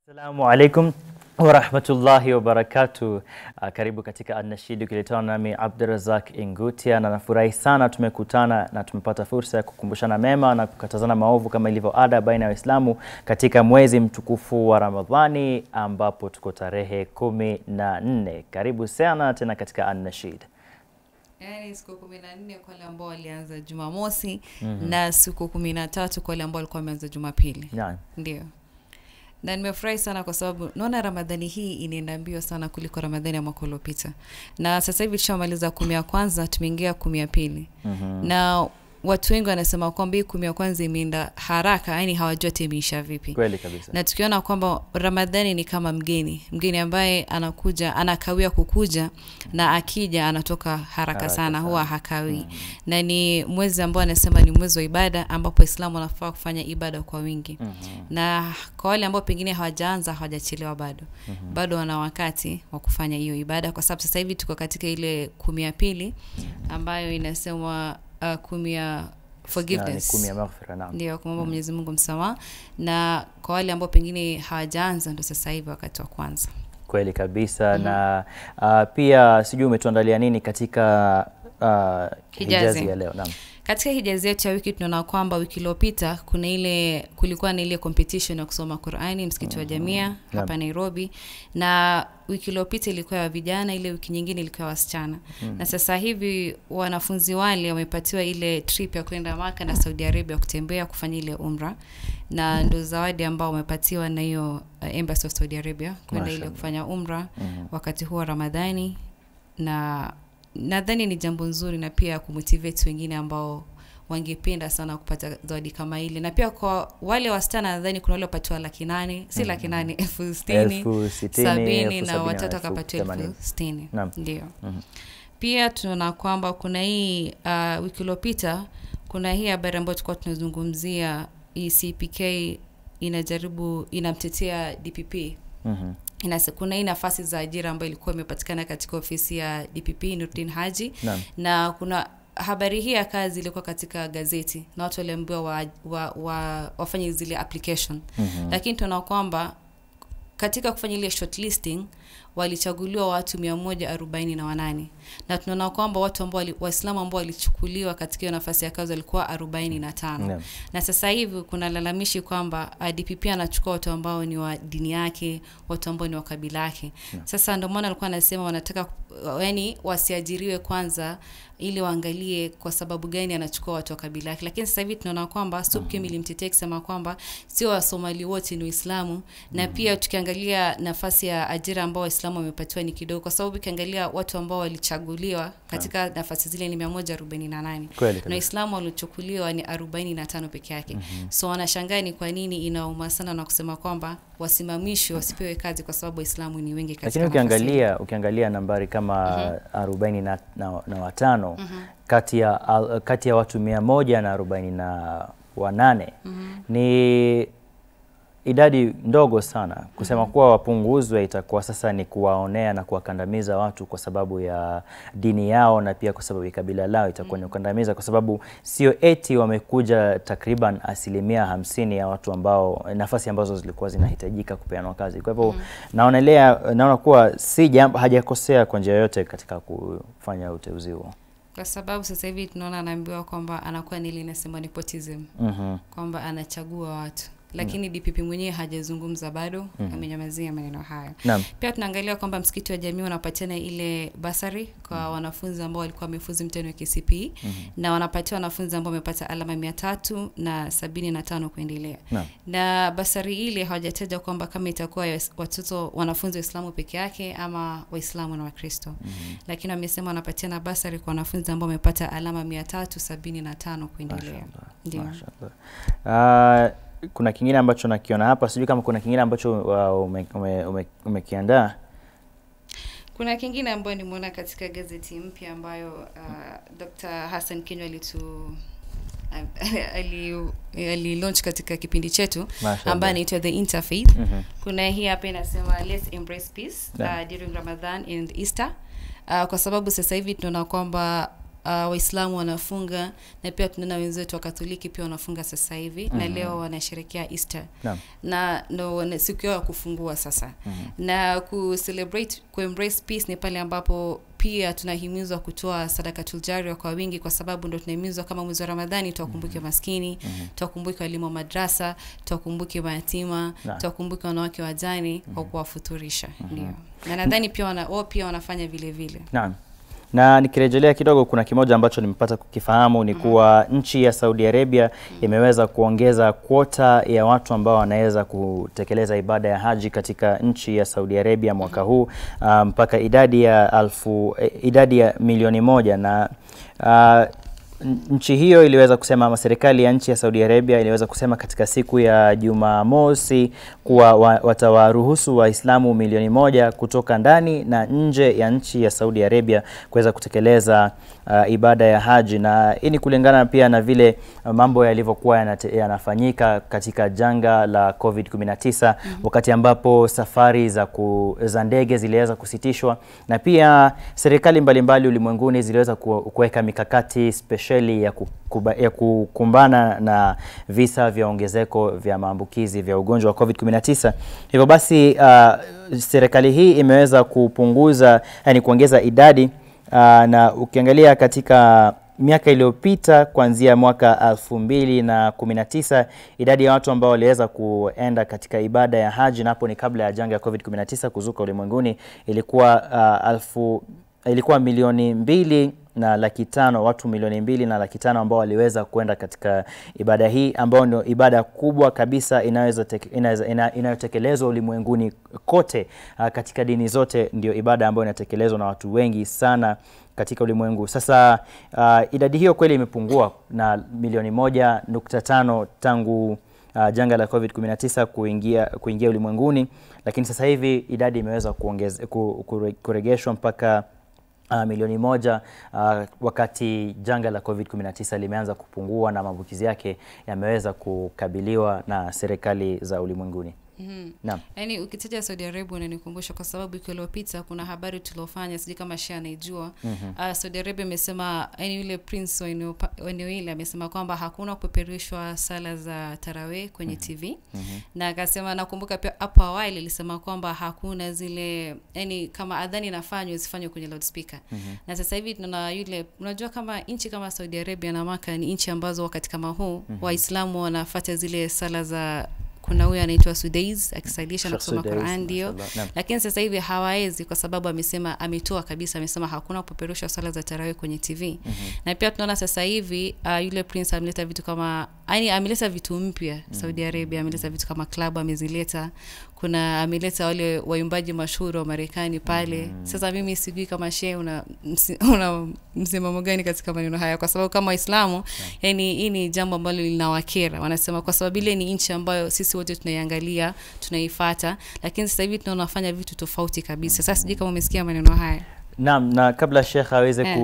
Assalamu alaikum wa rahmatullahi wa barakatuh. Karibu katika An-Nashid ukiletwa nami Abdurazak Ingutia, na nafurahi sana tumekutana na tumepata fursa ya kukumbushana mema na kukatazana maovu kama ilivyo ada baina ya Waislamu katika mwezi mtukufu wa Ramadhani ambapo tuko tarehe 14. Karibu sana tena katika An-Nashid. Yani siku 14 kwa wale ambao walianza Jumamosi na siku 13 kwa wale ambao walikuwa wameanza Jumapili. Ndio. Na nimefurahi sana kwa sababu naona Ramadhani hii inaenda mbio sana kuliko Ramadhani ya mwaka uliopita. Na sasa hivi tushamaliza 10 ya kwanza, tumeingia 10 ya pili. Na watu wengi wanasema kwamba 10 ya kwanza imeenda haraka, yani hawajua imeisha vipi. Kweli kabisa. Na tukiona kwamba Ramadhani ni kama mgeni ambaye anakuja, anakawia kukuja na akija anatoka haraka sana, huwa hakawi. Na ni mwezi ambao anasema ni mwezi wa ibada ambapo Waislamu wanafaa kufanya ibada kwa wingi. Na kwa wale ambao pengine hawajaanza, hawajachelewa bado. Bado wana wakati wa kufanya hiyo ibada kwa sababu sasa hivi tuko katika ile 10 ya pili ambayo inasema 10 ya forgiveness, 10 ya maghfira. Naam, ndio kumwomba Mwenyezi Mungu msamaha. Na kwa wale ambao pengine hawajaanza ndio sasa hivi wakati wa kwanza. Kweli kabisa. Na pia sijui umetuandalia nini katika hijazi ya leo? Naam. Katika hijazi yetu ya wiki tunaona kwamba wiki iliyopita kulikuwa na ile competition ya kusoma Qur'ani msikiti wa Jamia hapa Nairobi, na wiki iliyopita ilikuwa ya vijana, ile wiki nyingine ilikuwa ya wasichana. Na sasa hivi wanafunzi wale wamepatiwa ile trip ya kwenda Maka na Saudi Arabia kutembea kufanya ile umra, na ndo zawadi ambao wamepatiwa na hiyo embassy of Saudi Arabia kwenda ile kufanya umra wakati huo Ramadhani. Na nadhani ni jambo nzuri na pia kumotivate wengine ambao wangependa sana kupata zawadi kama ile. Na pia kwa wale wasichana nadhani kuna wale wapatiwa 800,000, si 800,000, 60,000 na watoto wakapatiwa 60,000. Ndio. Pia tunaona kwamba kuna hii wiki iliyopita kuna hii habari ambayo tulikuwa tunazungumzia, CPK inamtetea DPP. Kuna hii nafasi za ajira ambayo ilikuwa imepatikana katika ofisi ya DPP Nurdin Haji. Na kuna habari hii ya kazi ilikuwa katika gazeti na watu waliambiwa wafanye zile application. Lakini tunaona kwamba katika kufanya ile shortlisting walichaguliwa watu 148, na tunaona kwamba watu ambao Waislamu ambao walichukuliwa katika nafasi ya kazi walikuwa 45. Na sasa hivi kuna lalamishi kwamba DPP anachukua watu ambao ni wa dini yake, watu ambao ni wa kabila yake. Sasa ndio maana alikuwa anasema wanataka yani wasiajiriwe kwanza ili waangalie kwa sababu gani anachukua watu wa kabila yake. Lakini sasa hivi tunaona kwamba SUPKEM ilimtetea kusema kwamba sio Wasomali wote ni Waislamu. Na pia tukiangalia nafasi ya ajira ambao Waislamu wamepatiwa ni kidogo, kwa sababu ukiangalia watu ambao walichaguliwa katika nafasi zile ni 148 na Waislamu walichukuliwa ni 45 peke yake. So wanashangaa ni kwa nini inauma sana na kusema kwamba wasimamishwe, wasipewe kazi kwa sababu Waislamu ni wengi katika. Lakini ukiangalia nambari kama 45 kati ya watu 148 ni idadi ndogo sana. Kusema kuwa wapunguzwe itakuwa sasa ni kuwaonea na kuwakandamiza watu kwa sababu ya dini yao, na pia kwa sababu ya kabila lao itakuwa ni kukandamiza, kwa sababu sio eti wamekuja takriban 50% ya watu ambao nafasi ambazo zilikuwa zinahitajika kupeanwa kazi. Kwa hivyo naona kuwa si jambo hajakosea kwa njia yote katika kufanya uteuzi huo, kwa sababu sasa hivi tunaona anaambiwa kwamba anakuwa ni ile inasema nepotism, kwamba anachagua watu. Lakini DPP mwenyewe hajazungumza bado, amenyamazia maneno hayo. Pia tunaangalia kwamba msikiti wa Jamii unapatiana ile basari kwa wanafunzi ambao walikuwa wamefuzu mtihani wa KCPE, na wanapatia wanafunzi ambao wamepata alama 375 kuendelea. Na basari ile hawajataja kwamba kama itakuwa watoto wanafunzi Waislamu peke yake ama Waislamu na Wakristo. Lakini wamesema wanapatiana basari kwa wanafunzi ambao wamepata alama 375 kuendelea. Ndio. Kuna kingine ambacho nakiona hapa, sijui kama kuna kingine ambacho umekiandaa. Kuna kingine ambayo nimeona katika gazeti mpya ambayo Dr. Hassan Kinywa launch katika kipindi chetu ambayo inaitwa The Interfaith. Kuna hii hapa inasema let's embrace peace during Ramadan and Easter. Kwa sababu sasa hivi tunaona kwamba Waislamu wanafunga, na pia tunaona wenzetu wa Katoliki pia wanafunga sasa hivi, na leo wanasherehekea Easter. Na ndo siku ya kufungua sasa. Na ku-embrace peace ni pale ambapo pia tunahimizwa kutoa sadakatul jariya kwa wingi, kwa sababu ndo tunahimizwa kama mwezi wa Ramadhani tuwakumbuke maskini, tuwakumbuke walimu wa madrasa, tuwakumbuke mayatima, tuwakumbuke wanawake wajane kwa kuwafuturisha. Ndio. Na nadhani pia wao pia wanafanya vile vile. Naam. Na nikirejelea kidogo, kuna kimoja ambacho nimepata kukifahamu ni kuwa nchi ya Saudi Arabia imeweza kuongeza kwota ya watu ambao wanaweza kutekeleza ibada ya haji katika nchi ya Saudi Arabia mwaka huu mpaka idadi ya milioni 1, na nchi hiyo iliweza kusema, serikali ya nchi ya Saudi Arabia iliweza kusema katika siku ya Jumamosi kuwa watawaruhusu Waislamu milioni 1 kutoka ndani na nje ya nchi ya Saudi Arabia kuweza kutekeleza ibada ya haji. Na hii ni kulingana pia na vile mambo yalivyokuwa yanafanyika katika janga la COVID-19 wakati ambapo safari za ndege ziliweza kusitishwa, na pia serikali mbalimbali ulimwenguni ziliweza kuweka mikakati speciali ya kukumbana na visa vya ongezeko vya maambukizi vya ugonjwa wa COVID-19. Hivyo basi serikali hii imeweza kuongeza idadi, na ukiangalia katika miaka iliyopita kuanzia mwaka 2019 idadi ya watu ambao waliweza kuenda katika ibada ya haji, na hapo ni kabla ya janga ya COVID-19 kuzuka ulimwenguni, ilikuwa milioni 2.5, watu milioni 2.5 ambao waliweza kwenda katika ibada hii, ambao ndio ibada kubwa kabisa inayotekelezwa ulimwenguni kote, katika dini zote ndio ibada ambayo inatekelezwa na watu wengi sana katika ulimwengu. Sasa idadi hiyo kweli imepungua na milioni 1.5 tangu janga la COVID-19 kuingia ulimwenguni, lakini sasa hivi idadi imeweza kuregeshwa mpaka milioni 1 wakati janga la COVID-19 limeanza kupungua na maambukizi yake yameweza kukabiliwa na serikali za ulimwenguni. Naam. Yaani ukitaja Saudi Arabia unanikumbusha, kwa sababu wiki iliyopita kuna habari tulofanya, sijui kama Shia anaijua. Saudi Arabia imesema, yaani yule prince wa eneo hili amesema kwamba hakuna kupeperushwa sala za tarawih kwenye TV. Na akasema, nakumbuka pia hapo awali alisema kwamba hakuna zile, yaani kama adhani inafanywa isifanywe kwenye loudspeaker. Na sasa hivi tunaona yule, unajua kama nchi kama Saudi Arabia na Maka ni nchi ambazo wakati kama huu Waislamu wanafuata zile sala za, kuna huyu anaitwa Sudais akisaidia na kusoma Qur'an ndio, lakini sasa hivi hawaezi kwa sababu ametoa kabisa, amesema hakuna kupeperusha sala za tarawih kwenye TV. Na pia tunaona sasa hivi yule prince ameleta vitu kama, yani ameleta vitu mpya Saudi Arabia, ameleta vitu kama club amezileta, kuna ameleta wale waimbaji mashuhuri wa Marekani pale. Sasa mimi sijui kama shehe una msimamo gani katika maneno haya, kwa sababu kama Waislamu yani hii ni jambo ambalo linawakera. Wanasema kwa sababu ile ni nchi ambayo sisi wote tunaiangalia, tunaifuata, lakini sasa hivi tunafanya vitu tofauti kabisa. Sasa sijui kama umesikia maneno haya. Naam, na kabla Sheikh aweze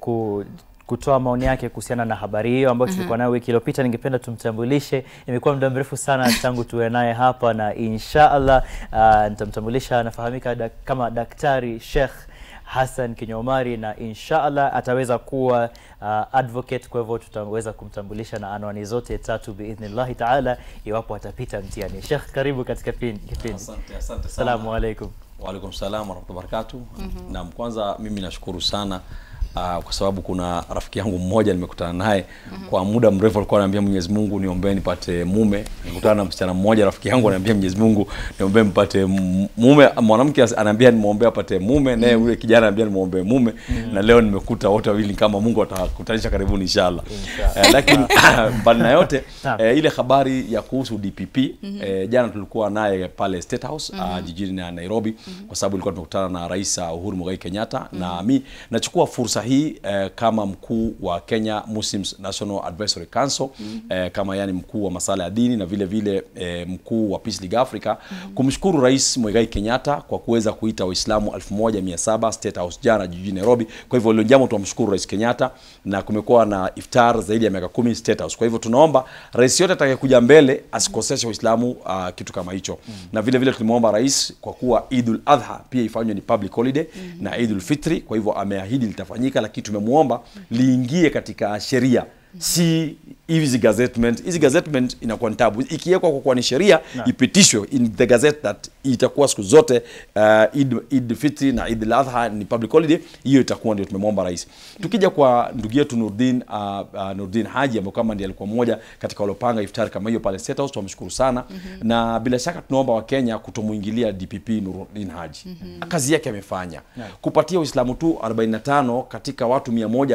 kutoa maoni yake kuhusiana na habari hiyo ambayo tulikuwa nayo wiki iliyopita, ningependa tumtambulishe. Imekuwa muda mrefu sana tangu tuwe naye hapa, na inshallah nitamtambulisha. Anafahamika kama Daktari Sheikh Hassan Kinyomari, na inshallah ataweza kuwa advocate, kwa hivyo tutaweza kumtambulisha na anwani zote 3 biidhnillah taala iwapo atapita mtihani. Sheikh, karibu katika kipindi. Asante sana. Asalamu alaykum. Wa alaykum salaam wa rahmatullahi wa barakatuh. Na kwanza mimi nashukuru sana kwa sababu kuna rafiki yangu mmoja nimekutana naye kwa muda mrefu, alikuwa ananiambia Mwenyezi Mungu niombe nipate mume. Nikutana na msichana mmoja, rafiki yangu ananiambia Mwenyezi Mungu niombe nipate mume, mwanamke ananiambia nimuombe apate mume, naye yule kijana ananiambia nimuombe mume. Na leo nimekuta wote wawili, kama Mungu atakutanisha karibuni inshallah. Lakini bali na yote ile habari ya kuhusu DPP, jana tulikuwa naye pale State House jijini Nairobi, kwa sababu ilikuwa tumekutana na Rais Uhuru Muigai Kenyatta. Na mimi nachukua fursa hii kama mkuu wa Kenya Muslims National Advisory Council, kama yani mkuu wa masuala ya dini na vile vile mkuu wa Peace League Africa, kumshukuru Rais Muigai Kenyatta kwa kuweza kuita Waislamu 1700 State House jana jijini Nairobi. Kwa hivyo leo jambo tunamshukuru Rais Kenyatta, na kumekuwa na iftar zaidi ya miaka 10 State House. Kwa hivyo tunaomba rais yote atakayekuja mbele asikoseshe Waislamu kitu kama hicho. Na vile vile tulimuomba rais, kwa kuwa Eidul Adha pia ifanywe ni public holiday na Eidul Fitri, kwa hivyo ameahidi litafanyika. limefanyika, lakini tumemuomba liingie katika sheria. Si hizi gazettement. Hizi gazettement inakuwa ni tabu. Ikiwekwa kwa ni sheria, ipitishwe in the gazette that itakuwa siku zote Eid Fitri na Eid al-Adha ni public holiday, hiyo itakuwa ndio tumemwomba rais. Tukija kwa ndugu yetu Nurdin Haji ambaye kama ndiye alikuwa mmoja katika walopanga iftari kama hiyo pale State House, tunamshukuru sana. Na bila shaka tunaomba Wakenya kutomuingilia DPP Nurdin Haji. Kazi yake amefanya. Kupatia Uislamu tu 45 katika watu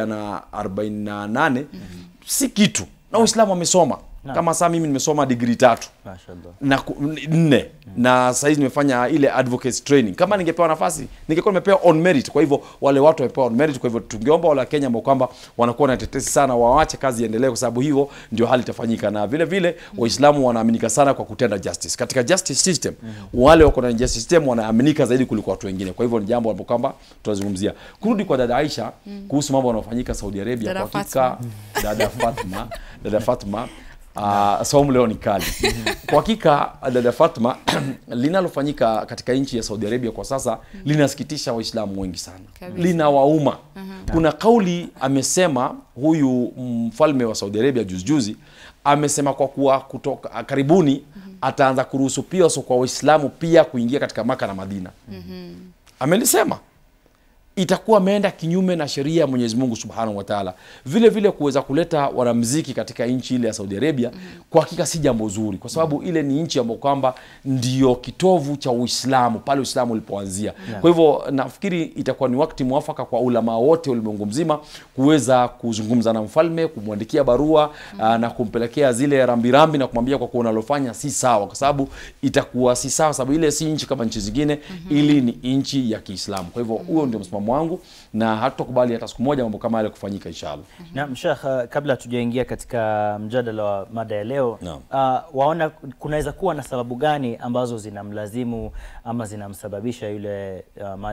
148 si kitu. Na Uislamu amesoma. Kama sasa mimi nimesoma degree 3. Na 4. Na sasa hizi nimefanya ile advocacy training. Kama ningepewa nafasi, ningekuwa nimepewa on merit. Kwa hivyo wale watu wamepewa on merit. Kwa hivyo tungeomba wale wa Kenya ambao kwamba wanakuwa na tetesi sana waache kazi iendelee, kwa sababu hivyo ndio hali itafanyika. Na vile vile Waislamu wanaaminika sana kwa kutenda justice. Katika justice system, wale wako na justice system wanaaminika zaidi kuliko watu wengine. Kwa hivyo ni jambo ambalo kwamba tutazungumzia. Kurudi kwa dada Aisha kuhusu mambo yanayofanyika Saudi Arabia, kwa hakika dada Fatma saumu leo ni kali. Kwa hakika dada Fatma, linalofanyika katika nchi ya Saudi Arabia kwa sasa linasikitisha Waislamu wengi sana. Linawauma. Kuna kauli amesema huyu mfalme wa Saudi Arabia juzi amesema kwa kuwa kutoka karibuni ataanza kuruhusu pia kwa Waislamu pia kuingia katika Maka na Madina. Amelisema itakuwa ameenda kinyume na sheria ya Mwenyezi Mungu Subhanahu wa Ta'ala. Vile vile kuweza kuleta wanamuziki katika nchi ile ya Saudi Arabia, kwa hakika si jambo zuri, kwa sababu ile ni nchi ambayo kwamba ndio kitovu cha Uislamu, pale Uislamu ulipoanzia. Kwa hivyo nafikiri itakuwa ni wakati mwafaka kwa ulama wote ulimwengu mzima kuweza kuzungumza na mfalme, kumwandikia barua na kumpelekea zile rambirambi na kumwambia kwa kuwa unalofanya si sawa, kwa sababu itakuwa si sawa, sababu ile si nchi kama nchi zingine, ili ni nchi ya Kiislamu. Kwa hivyo huo ndio msimamo wangu, na hatutakubali hata siku moja mambo kama yale kufanyika inshallah. Naam Sheikh, kabla tujaingia katika mjadala wa mada ya leo, waona kunaweza kuwa na sababu gani ambazo zinamlazimu ama zinamsababisha yule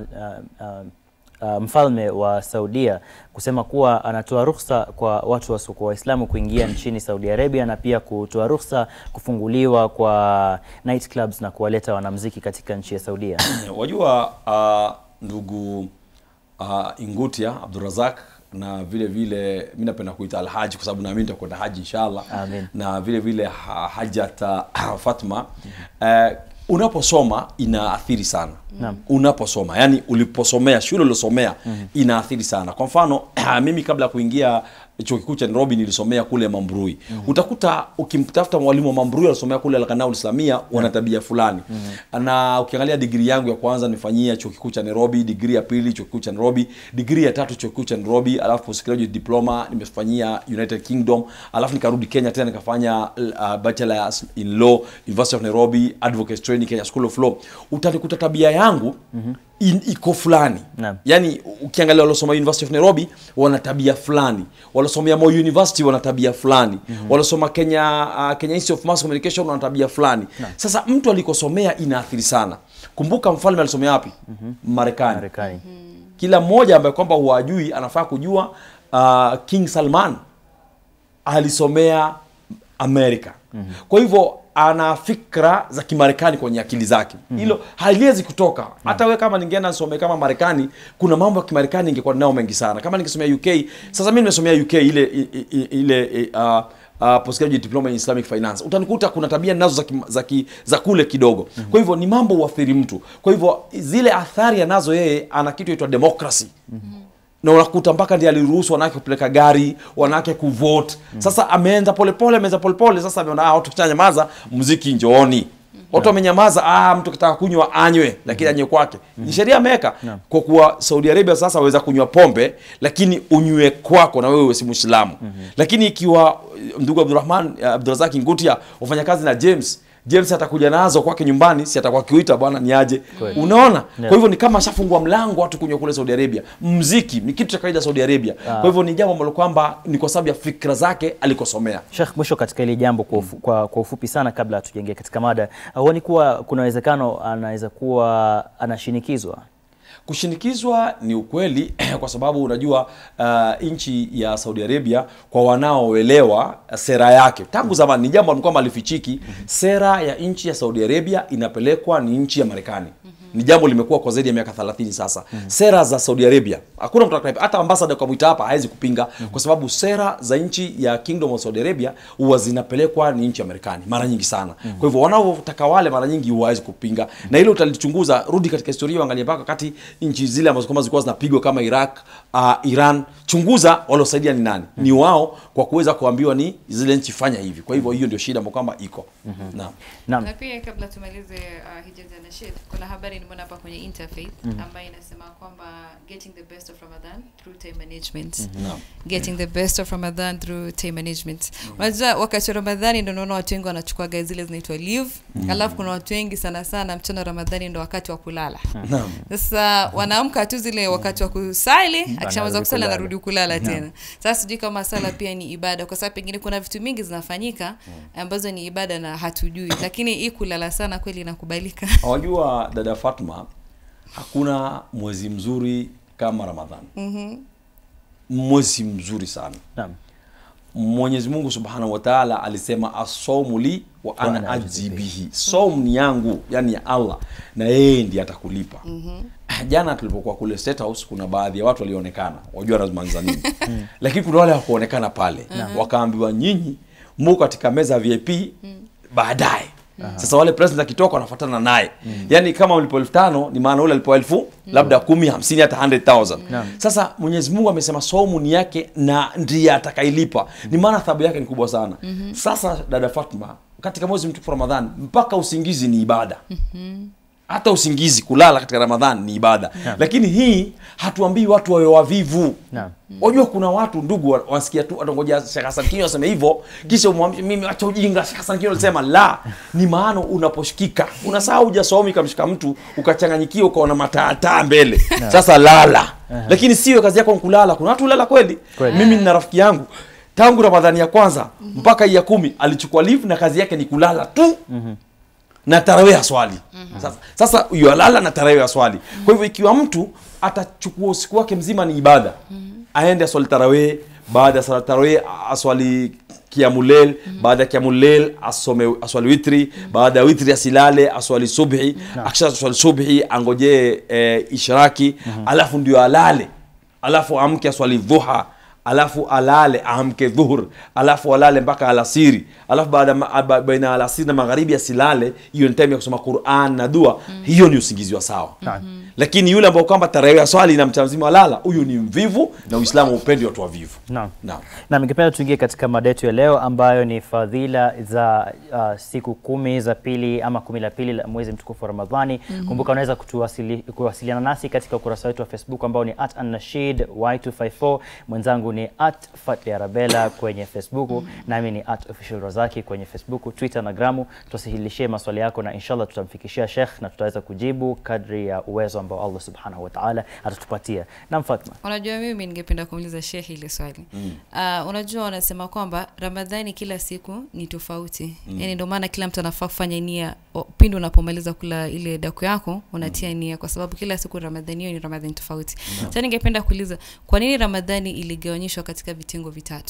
mfalme wa Saudia kusema kuwa anatoa ruhusa kwa watu wasiokuwa Waislamu kuingia nchini Saudi Arabia, na pia kutoa ruhusa kufunguliwa kwa night clubs na kuwaleta wanamuziki katika nchi ya Saudia? Wajua ndugu Ingutia Abdurazak, na vile vile mimi napenda kuita Al-Haji kwa sababu naamini nitakwenda haji inshallah. Amen. Na vile vile Hajat Fatma, unaposoma inaathiri sana. Unaposoma, yani uliposomea, shule ulosomea inaathiri sana. Kwa mfano mimi kabla ya kuingia chuo kikuu cha Nairobi nilisomea kule Mambrui. Utakuta ukimtafuta mwalimu wa Mambrui alisomea kule Al-Qanaul Islamia, wana tabia fulani. Na ukiangalia degree yangu ya kwanza nifanyia chuo kikuu cha Nairobi, degree ya pili chuo kikuu cha Nairobi, degree ya tatu chuo kikuu cha Nairobi, alafu postgraduate diploma nimefanyia United Kingdom, alafu nikarudi Kenya tena nikafanya bachelor in law University of Nairobi, advocacy training Kenya School of Law. Utalikuta tabia yangu iko fulani. Yani ukiangalia walosoma University of Nairobi wana tabia fulani, walosoma Moi University wana tabia fulani, walosoma Kenya Institute of Mass Communication wana tabia fulani. Sasa mtu alikosomea inaathiri sana. Kumbuka mfalme alisomea wapi? Marekani. Kila mmoja ambaye kwamba huajui anafaa kujua King Salman alisomea Amerika. Kwa hivyo ana fikra za Kimarekani kwenye akili zake. Hilo haliwezi kutoka. Hata wewe kama ningeenda nisome kama Marekani, kuna mambo ya Kimarekani ningekuwa nao mengi sana. Kama ningesomea UK, sasa mimi nimesomea UK ile postgraduate diploma in Islamic Finance, utanikuta kuna tabia nazo za kule kidogo. Kwa hivyo ni mambo huathiri mtu. Kwa hivyo zile athari anazo yeye, ana kitu inaitwa democracy. Na unakuta mpaka ndiye aliruhusu wanawake kupeleka gari, wanawake kuvote. Sasa ameanza polepole, sasa ameona watu kitanyamaza, muziki njooni. Watu wamenyamaza, mtu kitaka kunywa anywe, lakini anywe kwake. Ni sheria ameweka. Kwa kuwa Saudi Arabia sasa waweza kunywa pombe, lakini unywe kwako na wewe si Muislamu. Lakini ikiwa ndugu Abdurazak Ngutia ufanya kazi na James atakuja nazo kwake nyumbani, si atakuwa kiuita bwana ni aje. Unaona? Kwa hivyo ni kama shafungua mlango watu kunywa kule Saudi Arabia. Muziki ni kitu cha kawaida Saudi Arabia. Kwa hivyo ni jambo ambalo kwamba ni kwa sababu ya fikra zake alikosomea. Sheikh, mwisho katika ile jambo kwa ufupi sana kabla tujaingia katika mada, huoni kuwa kuna uwezekano anaweza kuwa anashinikizwa? Kushinikizwa ni ukweli kwa sababu unajua nchi ya Saudi Arabia kwa wanaoelewa sera yake tangu zamani ni jambo kwamba lifichiki. Sera ya nchi ya Saudi Arabia inapelekwa ni nchi ya Marekani. Ni jambo limekuwa kwa zaidi ya miaka 30 sasa. Sera za Saudi Arabia hakuna mtu hata ambassador kwa mwita hapa hawezi kupinga kwa sababu sera za nchi ya Kingdom of Saudi Arabia huwa zinapelekwa ni nchi ya Marekani mara nyingi sana. Kwa hivyo wanaotaka wale mara nyingi hawezi kupinga. Na hilo utalichunguza, rudi katika historia angalia mpaka wakati nchi zile ambazo kama zilikuwa zinapigwa kama Iraq, Iran, chunguza walosaidia ni nani. Ni wao kwa kuweza kuambiwa ni zile nchi fanya hivi. Kwa hivyo hiyo ndio shida ambayo kwamba iko. Naam. Na pia kabla tumalize Hijaz na Nashid, kuna habari nimeona hapa kwenye Interfaith ambayo inasema kwamba getting the best of Ramadan through time management. Getting the best of Ramadan through time management. Unajua wakati wa Ramadhani ndio unaona watu wengi wanachukua zile zinaitwa leave. Alafu kuna watu wengi sana mchana Ramadhani ndio wakati wa kulala. Sasa wanaamka tu zile wakati wa kusali, akishamaliza kusali anarudi kulala tena. Sasa sijui kama sala pia ni ibada kwa sababu pengine kuna vitu mingi zinafanyika ambazo ni ibada na hatujui, lakini hii kulala sana kweli inakubalika. Unajua dada Fatma, hakuna mwezi mzuri kama Ramadhani. Mwezi mzuri sana. Mwenyezi Mungu Subhanahu wa Ta'ala alisema as-sawmu li wa ana ajzi bihi. Saum ni yangu, yani ya Allah, na yeye ndiye atakulipa. Jana tulipokuwa kule State House kuna baadhi ya watu walionekana, wajua nazungumza nini. Lakini kuna wale hawakuonekana pale. Wakaambiwa nyinyi mko katika meza ya VIP baadaye. Sasa wale president akitoka wanafuatana naye. Yani kama ulipo 5,000 ni maana ule alipo 1,000 labda 10, 50 hata 100,000. Sasa Mwenyezi Mungu amesema saumu ni yake na ndiye atakailipa. Ni maana thawabu yake ni kubwa sana. Sasa dada Fatma, katika mwezi mtukufu Ramadhani mpaka usingizi ni ibada. Hata usingizi, kulala katika Ramadhani ni ibada. Lakini hii hatuambii watu wawe wavivu. Unajua kuna watu ndugu wasikia tu atangoja Sheikh Hassan Kinyo aseme hivyo kisha umwambie mimi acha ujinga. Sheikh Hassan Kinyo alisema la, ni maana unaposhikika unasahau hujasomi kamshika mtu ukachanganyikiwa ukaona matata mbele. Sasa lala. Lakini sio kazi yako kulala. Kuna watu ulala kweli. Mimi nina rafiki yangu tangu Ramadhani ya kwanza mpaka ya 10 alichukua leave na kazi yake ni kulala tu. Na tarawih swali. Sasa yalala na tarawih swali. Kwa hivyo ikiwa mtu atachukua usiku wake mzima ni ibada, aende aswali tarawih, baada ya sala tarawih aswali qiyamul layl, baada ya qiyamul layl aswali witri, baada ya witri asilale aswali subhi, akisha aswali subhi angoje ishraki, alafu ndio alale, alafu amke aswali dhuha, alafu alale amke dhuhur, alafu alale mpaka alasiri, alafu baina alasiri na magharibi asilale. Hiyo ni time ya kusoma Qur'an na dua. Hiyo ni usingizi wa sawa. Lakini yule ambao kwamba tarawih swali na mchana walala, huyu ni mvivu na Uislamu upendi watu wavivu. Na ningependa tuingie katika mada yetu ya leo ambayo ni fadhila za siku 10 za pili ama 10 la pili la mwezi mtukufu wa Ramadhani. Kumbuka unaweza kuwasiliana nasi katika ukurasa wetu wa Facebook ambao ni @annashid_y254. Mwenzangu ni @fatliarabella kwenye Facebook, nami ni @officialrazaki kwenye Facebook, Twitter na Gramu. Tusihilishie maswali yako na inshallah tutamfikishia Sheikh na tutaweza kujibu kadri ya uwezo ambao Allah Subhanahu wa Ta'ala atatupatia. Na Fatma, unajua mimi ningependa kumuuliza Sheikh ile swali. Unajua wanasema kwamba Ramadhani kila siku ni tofauti. Yani ndio maana kila mtu anafaa kufanya nia pindi unapomaliza kula ile daku yako unatia nia kwa sababu kila siku Ramadhani hiyo ni Ramadhani tofauti. Sasa ningependa kuuliza kwa nini Ramadhani iligawanyishwa katika vitengo vitatu?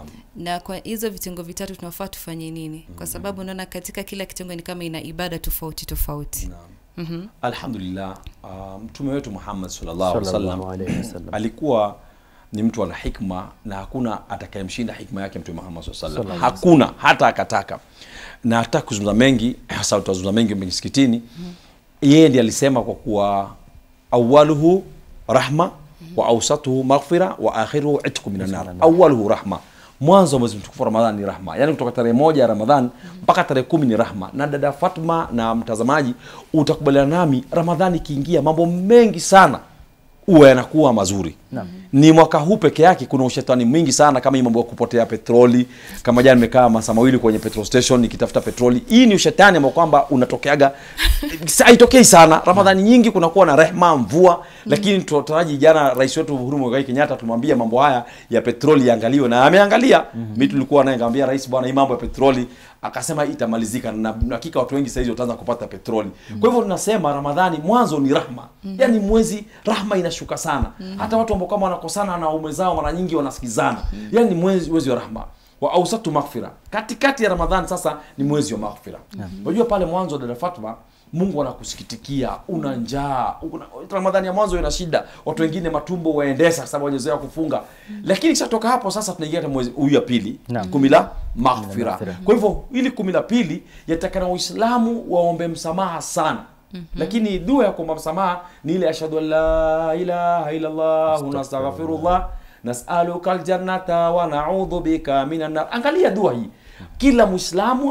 Na kwa hizo vitengo vitatu tunafaa tufanye nini? Kwa sababu unaona katika kila kitengo ni kama ina ibada tofauti. Alhamdulillah, mtume wetu Muhammad sallallahu alaihi wasallam alikuwa ni mtu ana hikma na hakuna atakayemshinda hikma yake mtume Muhammad sallallahu alaihi wasallam. Hakuna hata akataka. Na hata kuzungumza mengi, hasa tutazungumza mengi msikitini. Yeye ndiye alisema kwa kuwa awaluhu rahma wa awsatuhu maghfira wa akhiruhu itqu minan nar. Awaluhu rahma, mwanzo wa mwezi mtukufu Ramadhani ni rahma. Yani kutoka tarehe 1 ya Ramadhani mpaka tarehe 10 ni rahma. Na dada Fatma na mtazamaji utakubaliana nami, Ramadhani kiingia mambo mengi sana huwa yanakuwa mazuri. Ni mwaka huu peke yake kuna ushetani mwingi sana, kama mambo ya kupotea petroli. Kama jana nimekaa masaa mawili kwenye petrol station nikitafuta petroli. Hii ni ushetani ambao kwamba unatokeaga haitokei sana. Ramadhani nyingi kunakuwa na rehema, mvua, lakini tutaraji jana rais wetu Uhuru Muigai Kenyatta tumwambia mambo haya ya petroli yaangaliwe, na ameangalia. Mimi tulikuwa naye ngambia rais, bwana, hii mambo ya petroli, akasema itamalizika, na hakika watu wengi sasa hizo wataanza kupata petroli. Kwa hivyo tunasema Ramadhani mwanzo ni rahma. Yaani mwezi rahma inashuka sana. Hata watu ambao kama wanakosana na waume zao mara nyingi wanasikizana. Yaani mwezi wa rahma. Wa ausatu maghfira. Katikati ya Ramadhani sasa ni mwezi wa maghfira. Unajua pale mwanzo, dada Fatma, Mungu anakusikitikia, una njaa, Ramadhani ya mwanzo ina shida, watu wengine matumbo waendesha sababu wajezoea kufunga. Lakini kisha hapa sasa tunaingia katika mwezi huu ya pili, 10 la maghfira. Kwa hivyo ili 10 la pili yatakana Waislamu waombe msamaha sana. Lakini dua ya kuomba msamaha ni ile ashhadu an la ilaha illa Allah wa nastaghfirullah nas'aluka aljannata wa na'udhu bika minan nar. Angalia dua hii. Kila Muislamu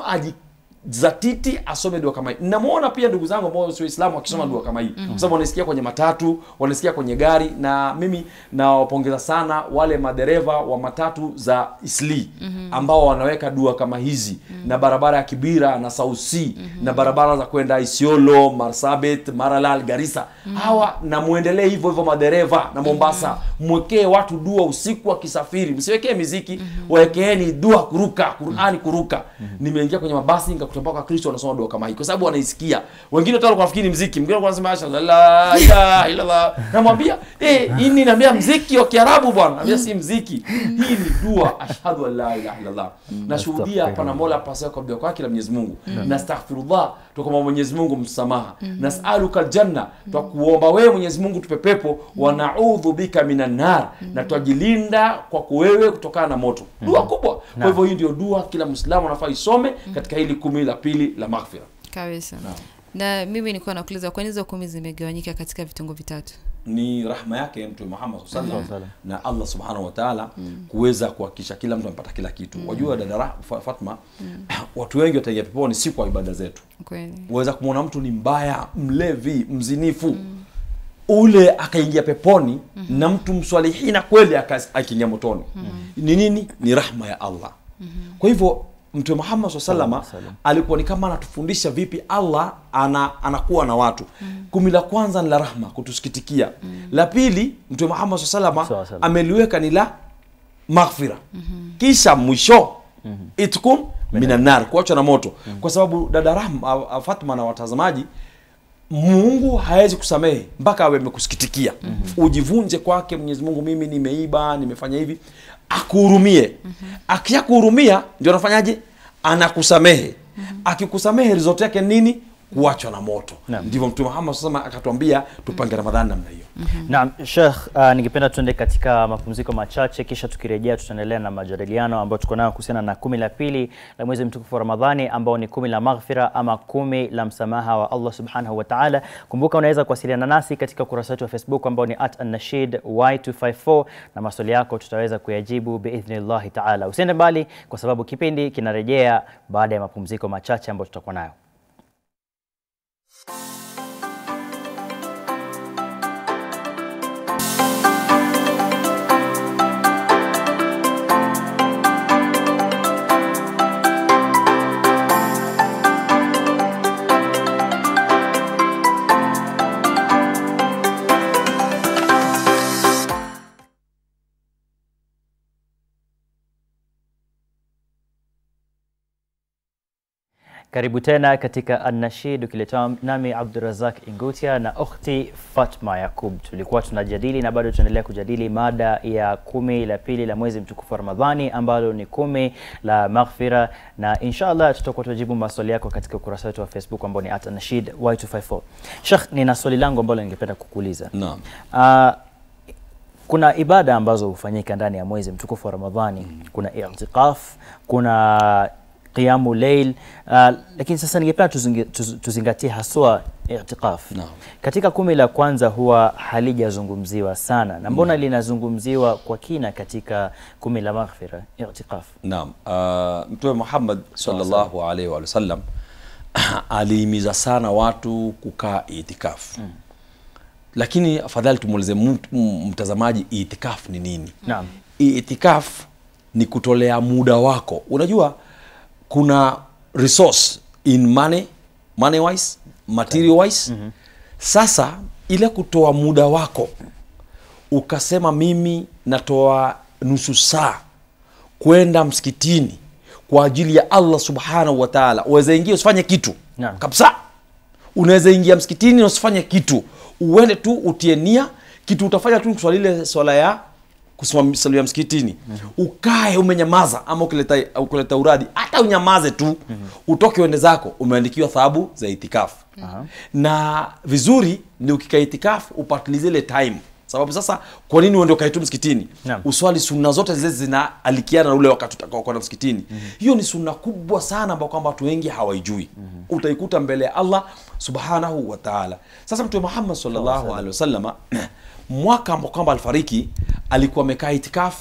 ajizatiti asome dua kama hii. Namuona pia ndugu zangu ambao sio Waislamu wakisoma dua kama hii. Kwa sababu wanasikia kwenye matatu, wanasikia kwenye gari, na mimi nawapongeza sana wale madereva wa matatu za Isli ambao wanaweka dua kama hizi, na barabara ya Kibira na Sausi na barabara za kwenda Isiolo, Marsabit, Maralal, Garissa. Hawa na muendelee hivyo hivyo madereva na Mombasa, mwekee watu dua usiku wakisafiri. Msiwekee muziki, wawekeeni dua kuruka, Qur'ani kuruka. Nimeingia kwenye mabasi nikakuta kwa Kristo wanasoma dua kama hii kwa sababu wanaisikia. Wengine hata wanafikiri muziki, mwingine anasema ashhadu la ilaha illa Allah. Namwambia hii ni naambia muziki wa Kiarabu bwana. Naambia si muziki. Hii ni dua ashhadu la ilaha illa Allah. Nashuhudia pana Mola pasao kwa dua kwake la Mwenyezi Mungu. Nastaghfirullah, tukomba Mwenyezi Mungu msamaha. Nas'aluka aljanna, tukuomba wewe Mwenyezi Mungu tupe pepo, wa na'udhu bika minan nar, na tujilinda kwa wewe kutokana na moto. Dua kubwa. Kwa hivyo hii ndio dua kila Muislamu anafaa isome katika hili 10 la pili la maghfira. Kabisa. Na mimi nilikuwa nakuuliza kwa nini hizo 10 zimegawanyika katika vitungo vitatu? Ni rahma yake Mtume Muhammad sallallahu alaihi wasallam na Allah subhanahu wa ta'ala kuweza kuhakikisha kila mtu anapata kila kitu. Wajua dada Fatma, watu wengi wataingia peponi si kwa ibada zetu. Kweli. Waweza kumuona mtu ni mbaya, mlevi, mzinifu, ule akaingia peponi, na mtu mswalihina kweli akaingia motoni. Ni nini? Ni rahma ya Allah. Kwa hivyo Mtume Muhammad sallallahu alaihi wasallam alikuwa ni kama anatufundisha vipi Allah anakuwa na watu. 10 la kwanza ni la rahma, kutusikitikia. La pili Mtume Muhammad sallallahu alaihi wasallam ameliweka ni la maghfira. Kisha mwisho itkum minan nar, kuachwa na moto. Kwa sababu dada Fatma na watazamaji, Mungu hawezi kusamehe mpaka awe amekusikitikia. Ujivunje kwake Mwenyezi Mungu, mimi nimeiba, nimefanya hivi, akuhurumie. Akiyakuhurumia ndio anafanyaje? Anakusamehe. Akikusamehe result yake nini? Kuachwa na moto. Ndivyo Mtume Muhammad sasa akatuambia tupange Ramadhani namna hiyo. Naam, Sheikh, ningependa tuende katika mapumziko machache, kisha tukirejea tutaendelea na majadiliano ambayo tuko nayo kuhusiana na 10 la pili la mwezi mtukufu wa Ramadhani, ambao ni 10 la maghfira ama 10 la msamaha wa Allah subhanahu wa ta'ala. Kumbuka unaweza kuwasiliana nasi katika ukurasa wetu wa Facebook ambao ni @annashid_y254, na maswali yako tutaweza kuyajibu biidhnillah ta'ala. Usiende mbali kwa sababu kipindi kinarejea baada ya mapumziko machache ambayo tutakuwa nayo. Karibu tena katika An-Nashid, ukiletewa nami Abdurazak Ingutia na ukhti Fatma Yakub. Tulikuwa tunajadili na bado tunaendelea kujadili mada ya 10 la pili la mwezi mtukufu wa Ramadhani ambalo ni 10 la maghfira, na inshallah tutakuwa tujibu maswali yako katika ukurasa wetu wa Facebook ambao ni @annashid_y254. Sheikh, nina swali langu ambalo ningependa kukuuliza. Naam. Kuna ibada ambazo hufanyika ndani ya mwezi mtukufu wa Ramadhani. Kuna i'tikaf, kuna qiyamu layl, lakini sasa ningependa tuzingatie haswa i'tikaf. Katika 10 la kwanza huwa halijazungumziwa sana, na mbona linazungumziwa kwa kina katika 10 la maghfira, i'tikaf? Naam. Mtume Muhammad sallallahu alaihi wa sallam alihimiza sana watu kukaa i'tikaf. Lakini afadhali tumuulize mtazamaji i'tikaf ni nini? Naam. I'tikaf ni kutolea muda wako. Unajua kuna resource in money wise, material wise. Sasa ile kutoa muda wako ukasema mimi natoa nusu saa kwenda msikitini kwa ajili ya Allah subhanahu wa ta'ala, uweze ingia usifanye kitu kabisa. Unaweza ingia msikitini na usifanye kitu, uende tu utie nia, kitu utafanya tu swali ile swala ya kusimamia msikitini. Ukae umenyamaza, ama ukileta uradi hata unyamaze tu, utoke uende zako, umeandikiwa thawabu za itikafu. Na vizuri ni ukikaa itikafu upatilize ile time. Sababu sasa kwa nini uende ukaitu msikitini? Uswali sunna zote zile zinaalikiana na ule wakati utakao kwenda msikitini. Hiyo ni sunna kubwa sana ambayo kwamba watu wengi hawaijui. Utaikuta mbele ya Allah subhanahu wa ta'ala. Sasa Mtume Muhammad sallallahu alaihi wasallam mwaka ambao kwamba alifariki alikuwa amekaa itikafu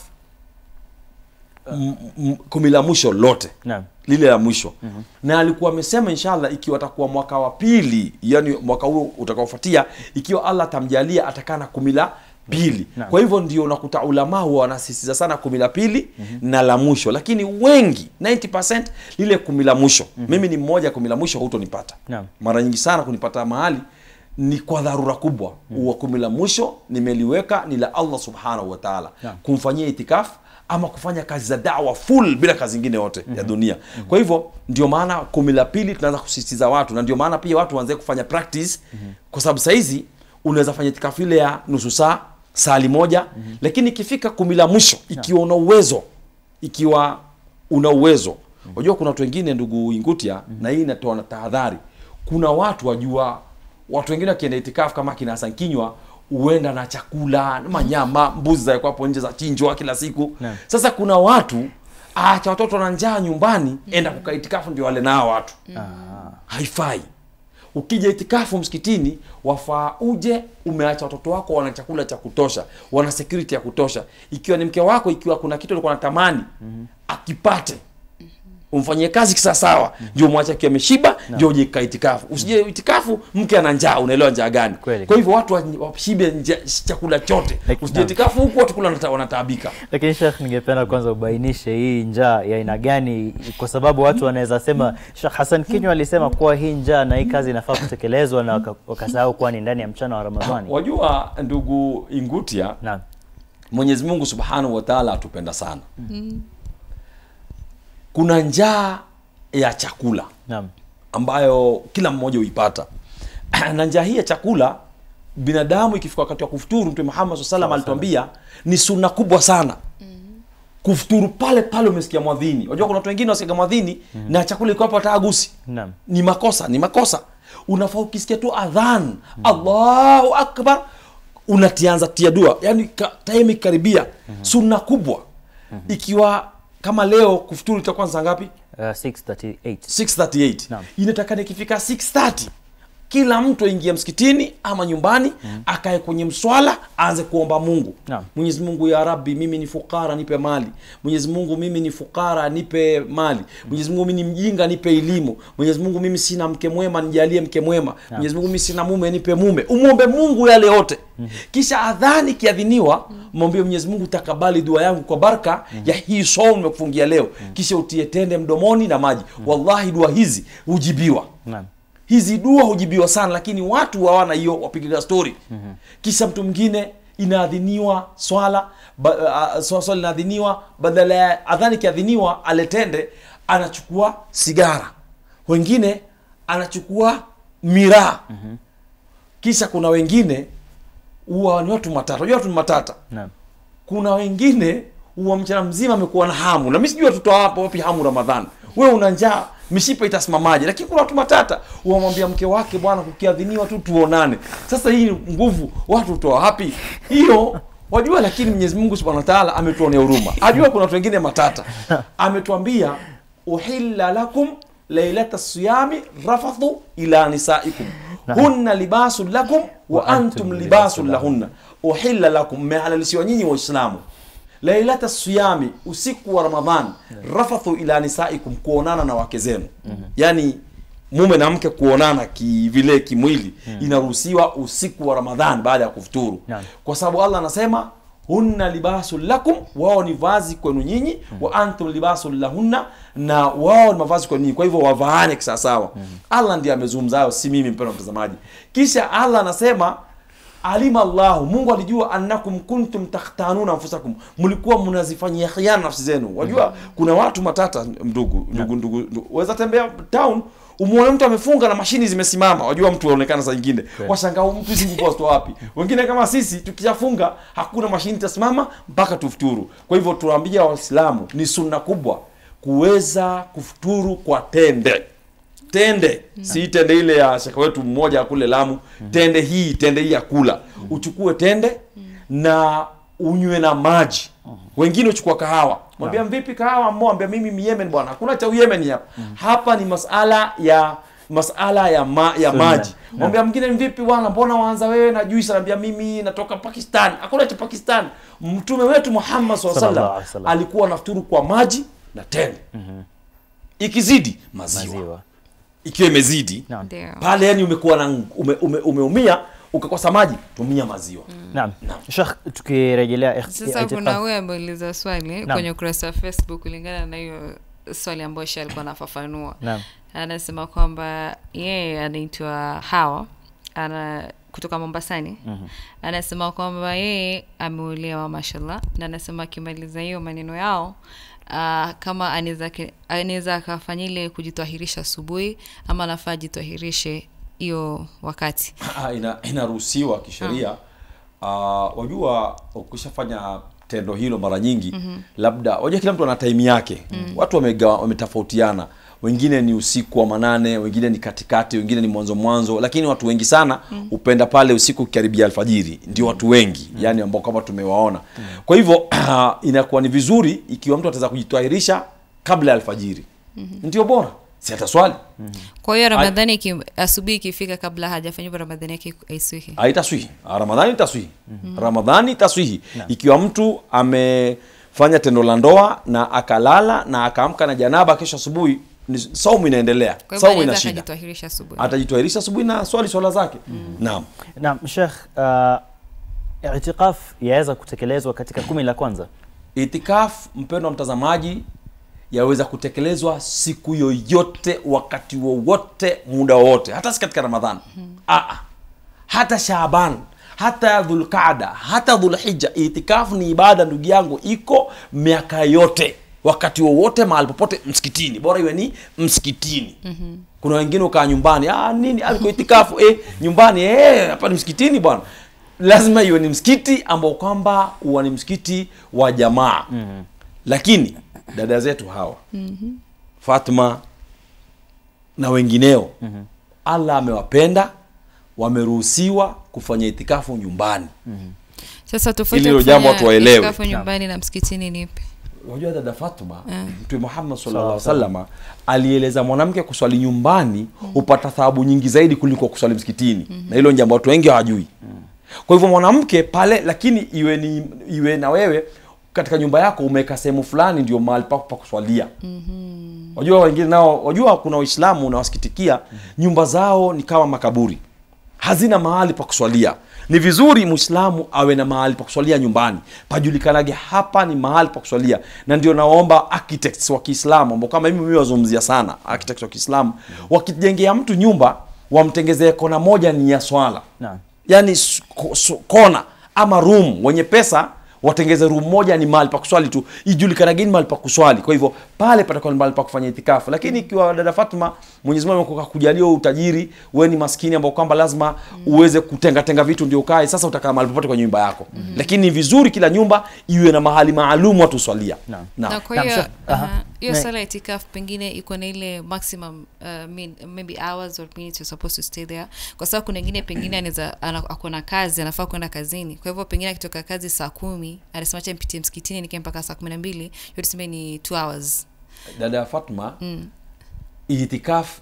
kumi la mwisho lote. Lile la mwisho. Na alikuwa amesema inshallah ikiwa atakuwa mwaka wa pili, yani mwaka huo utakaofuatia, ikiwa Allah tamjalia atakana kumi la pili. Kwa hivyo ndio unakuta ulama huwa wanasisitiza sana kumi la pili na la mwisho, lakini wengi 90% lile kumi la mwisho. Mimi ni mmoja kumi la mwisho hutonipata. Mara nyingi sana kunipata mahali ni kwa dharura kubwa. Wa kumi la mwisho nimeliweka ni la Allah subhanahu wa ta'ala, kumfanyia itikafu ama kufanya kazi za da'wa full bila kazi nyingine yote ya dunia. Kwa hivyo ndio maana kumi la pili tunaanza kusisitiza watu, na ndio maana pia watu waanze kufanya practice, kwa sababu saa hizi unaweza fanya itikafu ile ya nusu saa, saa moja, lakini ikifika kumi la mwisho ikiwa una uwezo, unajua kuna watu wengine ndugu Ingutia, na hii inatoa na tahadhari. Kuna watu watu wengine wakienda itikafu kama kina Hassan Kinywa uenda na chakula, manyama, mbuzi za hapo nje za chinjwa kila siku. Sasa kuna watu acha watoto na njaa nyumbani, enda kukaa itikafu ndio wale nao watu. Haifai. Ukija itikafu msikitini wafaa uje umeacha watoto wako wana chakula cha kutosha, wana security ya kutosha. Ikiwa ni mke wako, ikiwa kuna kitu alikuwa anatamani akipate, umfanyie kazi kisawasawa, ndio mwache akiwa ameshiba, ndio uje itikafu. Usije itikafu mke ana njaa, unaelewa njaa gani? Kwa hivyo watu washibe chakula chote. Usije itikafu huko watu kula wanataabika. Lakini Sheikh, ningependa kwanza ubainishe hii njaa ya aina gani, kwa sababu watu wanaweza sema Sheikh Hassan Kinywa alisema kuwa hii njaa na hii kazi inafaa kutekelezwa na wakasahau kuwa ni ndani ya mchana wa Ramadhani. Wajua ndugu Ingutia, Mwenyezi Mungu Subhanahu wa Ta'ala atupenda sana. Kuna njaa ya chakula ambayo kila mmoja huipata. Na njaa hii ya chakula, binadamu ikifika wakati wa kufuturu, Mtume Muhammad sallallahu alaihi wasallam alituambia ni sunna kubwa sana. Kufuturu pale pale umesikia mwadhini. Unajua kuna watu wengine wasikia mwadhini na chakula iko hapo hatagusi. Ni makosa. Unafaa ukisikia tu adhan, Allahu Akbar, unatianza tia dua. Yaani time karibia, sunna kubwa. Ikiwa kama leo kufuturu itakuwa saa ngapi? 6:38. Inatakana ikifika 6:30 kila mtu aingie msikitini ama nyumbani, akae kwenye mswala, aanze kuomba Mungu. Mwenyezi Mungu, ya Rabbi, mimi ni fukara, nipe mali. Mwenyezi Mungu, mimi ni fukara, nipe mali. Mwenyezi Mungu, mimi ni mjinga, nipe elimu. Mwenyezi Mungu, mimi sina mke mwema, nijalie mke mwema. Mwenyezi Mungu, mimi sina mume, nipe mume. Umuombe Mungu yale yote. Kisha adhani kiadhiniwa, mwambie Mwenyezi Mungu, takabali dua yangu kwa baraka ya hii saumu nimekufungia leo. Kisha utie tende mdomoni na maji. Wallahi dua hizi hujibiwa. Hizi dua hujibiwa sana, lakini watu hawana hiyo, wapiga story. Kisha mtu mwingine inaadhiniwa swala inaadhiniwa, badala ya adhani kiadhiniwa aletende, anachukua sigara, wengine anachukua miraa. Kisha kuna wengine huwa ni watu matata. Unajua watu ni matata. Kuna wengine huwa mchana mzima amekuwa na hamu. Na mimi sijui watu hapo wapi hamu Ramadhani. Wewe una njaa, mishipa itasimamaje? Lakini kuna watu matata, huamwambia mke wake, bwana kukiadhiniwa tu tuonane. Sasa hii nguvu watu utoa wapi? Hiyo wajua, lakini Mwenyezi Mungu Subhanahu wa Ta'ala ametuonea huruma. Ajua kuna watu wengine matata. Ametuambia uhilla lakum lailata siyami rafathu ila nisaikum hunna libasul lakum wa antum libasul lahunna. Uhilla lakum, mehalalisiwa nyinyi Waislamu, lailata siyami, usiku wa Ramadhan, rafathu ila nisaikum, kuonana na wake zenu. Yani mume na mke kuonana vile kimwili inaruhusiwa usiku wa Ramadhan baada ya kufuturu. Kwa sababu Allah anasema hunna libasul lakum, wao ni vazi kwenu nyinyi, wa antum libasul lahunna, na wao ni mavazi kwenu nyinyi. Kwa hivyo wavaane kisawasawa. Allah ndiye amezungumza hayo, si mimi mpendwa mtazamaji. Kisha Allah anasema alima Allahu, Mungu alijua annakum kuntum takhtanuna anfusakum, mlikuwa mnazifanyia khiana nafsi zenu. Wajua kuna watu matata, ndugu waweza tembea town umuone mtu amefunga na mashini zimesimama. Wajua mtu anaonekana saa nyingine washangaa mtu hizi nguvu wapi. Wengine kama sisi tukishafunga hakuna mashini tasimama mpaka tufuturu. Kwa hivyo tunaambia Waislamu ni sunna kubwa kuweza kufuturu kwa tende. Si tende ile ya shaka wetu mmoja kule Lamu. Tende hii ya kula. Uchukue tende na unywe na maji. Wengine uchukua kahawa. Mwambia vipi kahawa? Mwambia mimi Yemen bwana. Hakuna cha Yemen hapa. Hapa ni masala ya maji. Mwambia mwingine vipi bwana, mbona waanza wewe na juice? Anambia mimi natoka Pakistan. Hakuna cha Pakistan. Mtume wetu Muhammad sallallahu alaihi wasallam alikuwa anafuturu kwa maji na tende. Ikizidi maziwa. Ikiwa imezidi pale yani umekuwa na umeumia ukakosa maji, tumia maziwa. Naam. Sheikh, tukirejelea sasa kuna wewe ameuliza swali kwenye ukurasa wa Facebook kulingana na hiyo swali ambayo Sheikh alikuwa anafafanua. Anasema kwamba yeye anaitwa Hawa, kutoka Mombasani. Anasema kwamba yeye ameolewa mashallah, na anasema akimaliza hiyo maneno yao kama anaweza akafanya ile kujitahirisha asubuhi ama anafaa jitahirishe hiyo wakati. Inaruhusiwa kisheria. Wajua ukishafanya tendo hilo mara nyingi labda wajua kila mtu ana time yake. Watu wametofautiana. Wengine ni usiku wa manane, wengine ni katikati, wengine ni mwanzo, lakini watu wengi sana upenda pale usiku karibia alfajiri. Ndio watu wengi yani ambao kama tumewaona. Kwa hivyo inakuwa ni vizuri ikiwa mtu ataweza kujitahirisha kabla ya alfajiri. Ndio bora. Si ataswali. Kwa hiyo Ramadhani asubuhi ikifika kabla hajafanya Ramadhani yake haiswihi. Haitaswihi. Ramadhani itaswihi. Ramadhani itaswihi. Ikiwa mtu amefanya tendo la ndoa na akalala na akaamka na janaba kesho asubuhi, saumu inaendelea. Saumu ina shida. Atajitahirisha asubuhi na swala zake. Naam Sheikh, itikaf yaweza kutekelezwa katika 10 la kwanza? Itikaf mpendwa mtazamaji yaweza kutekelezwa siku yoyote, wakati wowote, muda wote, hata si katika Ramadhani. Hata Shaaban, hata Dhulqaada, hata Dhulhijja. Itikafu ni ibada ndugu yangu, iko miaka yote, wakati wowote, mahali popote, msikitini. Bora iwe ni msikitini. Kuna wengine ukaa nyumbani, nini aliko itikafu nyumbani, hapa ni msikitini bwana. Lazima iwe ni msikiti ambao kwamba huwa ni msikiti wa jamaa. Lakini dada zetu hawa Fatma na wengineo Allah amewapenda, wameruhusiwa kufanya itikafu nyumbani. Sasa tofauti ya jambo watu waelewe. Itikafu nyumbani na msikitini ni ipi? Wajua dada Fatma, Mtume Muhammad sallallahu alaihi wasallam alieleza mwanamke kuswali nyumbani upata thawabu nyingi zaidi kuliko kuswali msikitini. Na hilo jambo watu wengi hawajui. Kwa hivyo mwanamke pale, lakini iwe na wewe katika nyumba yako umeweka sehemu fulani ndio mahali pako pa kuswalia. Wajua wengine nao, wajua kuna Waislamu unawasikitikia nyumba zao ni kama makaburi. Hazina mahali pa kuswalia. Ni vizuri Muislamu awe na mahali pa kuswalia nyumbani. Pajulikanage hapa ni mahali pa kuswalia. Na ndio naomba architects wa Kiislamu ambao kama mimi wazungumzia sana, architects wa Kiislamu wakijengea mtu nyumba wamtengezee kona moja ni ya swala. Yani kona ama room, wenye pesa watengeze room moja ni mahali pa kuswali tu, ijulikane gani mahali pa kuswali. Kwa hivyo pale patakuwa ni mahali pa kufanya itikafu. Lakini ikiwa dada Fatma, Mwenyezi Mungu akakujalia utajiri, wewe ni maskini ambao kwamba lazima uweze kutenga vitu ndio ukae, sasa utakaa mahali popote kwa nyumba yako. Lakini ni vizuri kila nyumba iwe na mahali maalum watu swalia. Na kwa hiyo sala itikafu pengine iko na ile maximum maybe hours or minutes you're supposed to stay there. Kwa sababu kuna wengine pengine anaweza akona kazi, anafaa kwenda kazini. Kwa hivyo pengine akitoka kazi saa 10, anasema acha nipitie msikitini nikae mpaka saa 12, yote tuseme ni 2 hours. Dada Fatma, itikaf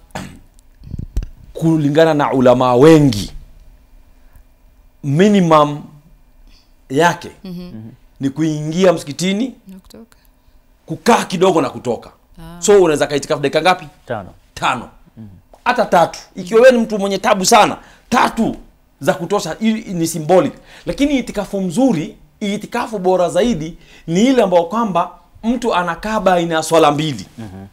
kulingana na ulama wengi minimum yake ni kuingia msikitini na kutoka, kukaa kidogo na kutoka. So unaweza kaitikaf dakika ngapi? 5. Hata 3. Ikiwa wewe ni mtu mwenye tabu sana, 3 za kutosha ni symbolic. Lakini itikafu mzuri itikafu bora zaidi ni ile ambayo kwamba mtu anakaa baina ya swala mbili.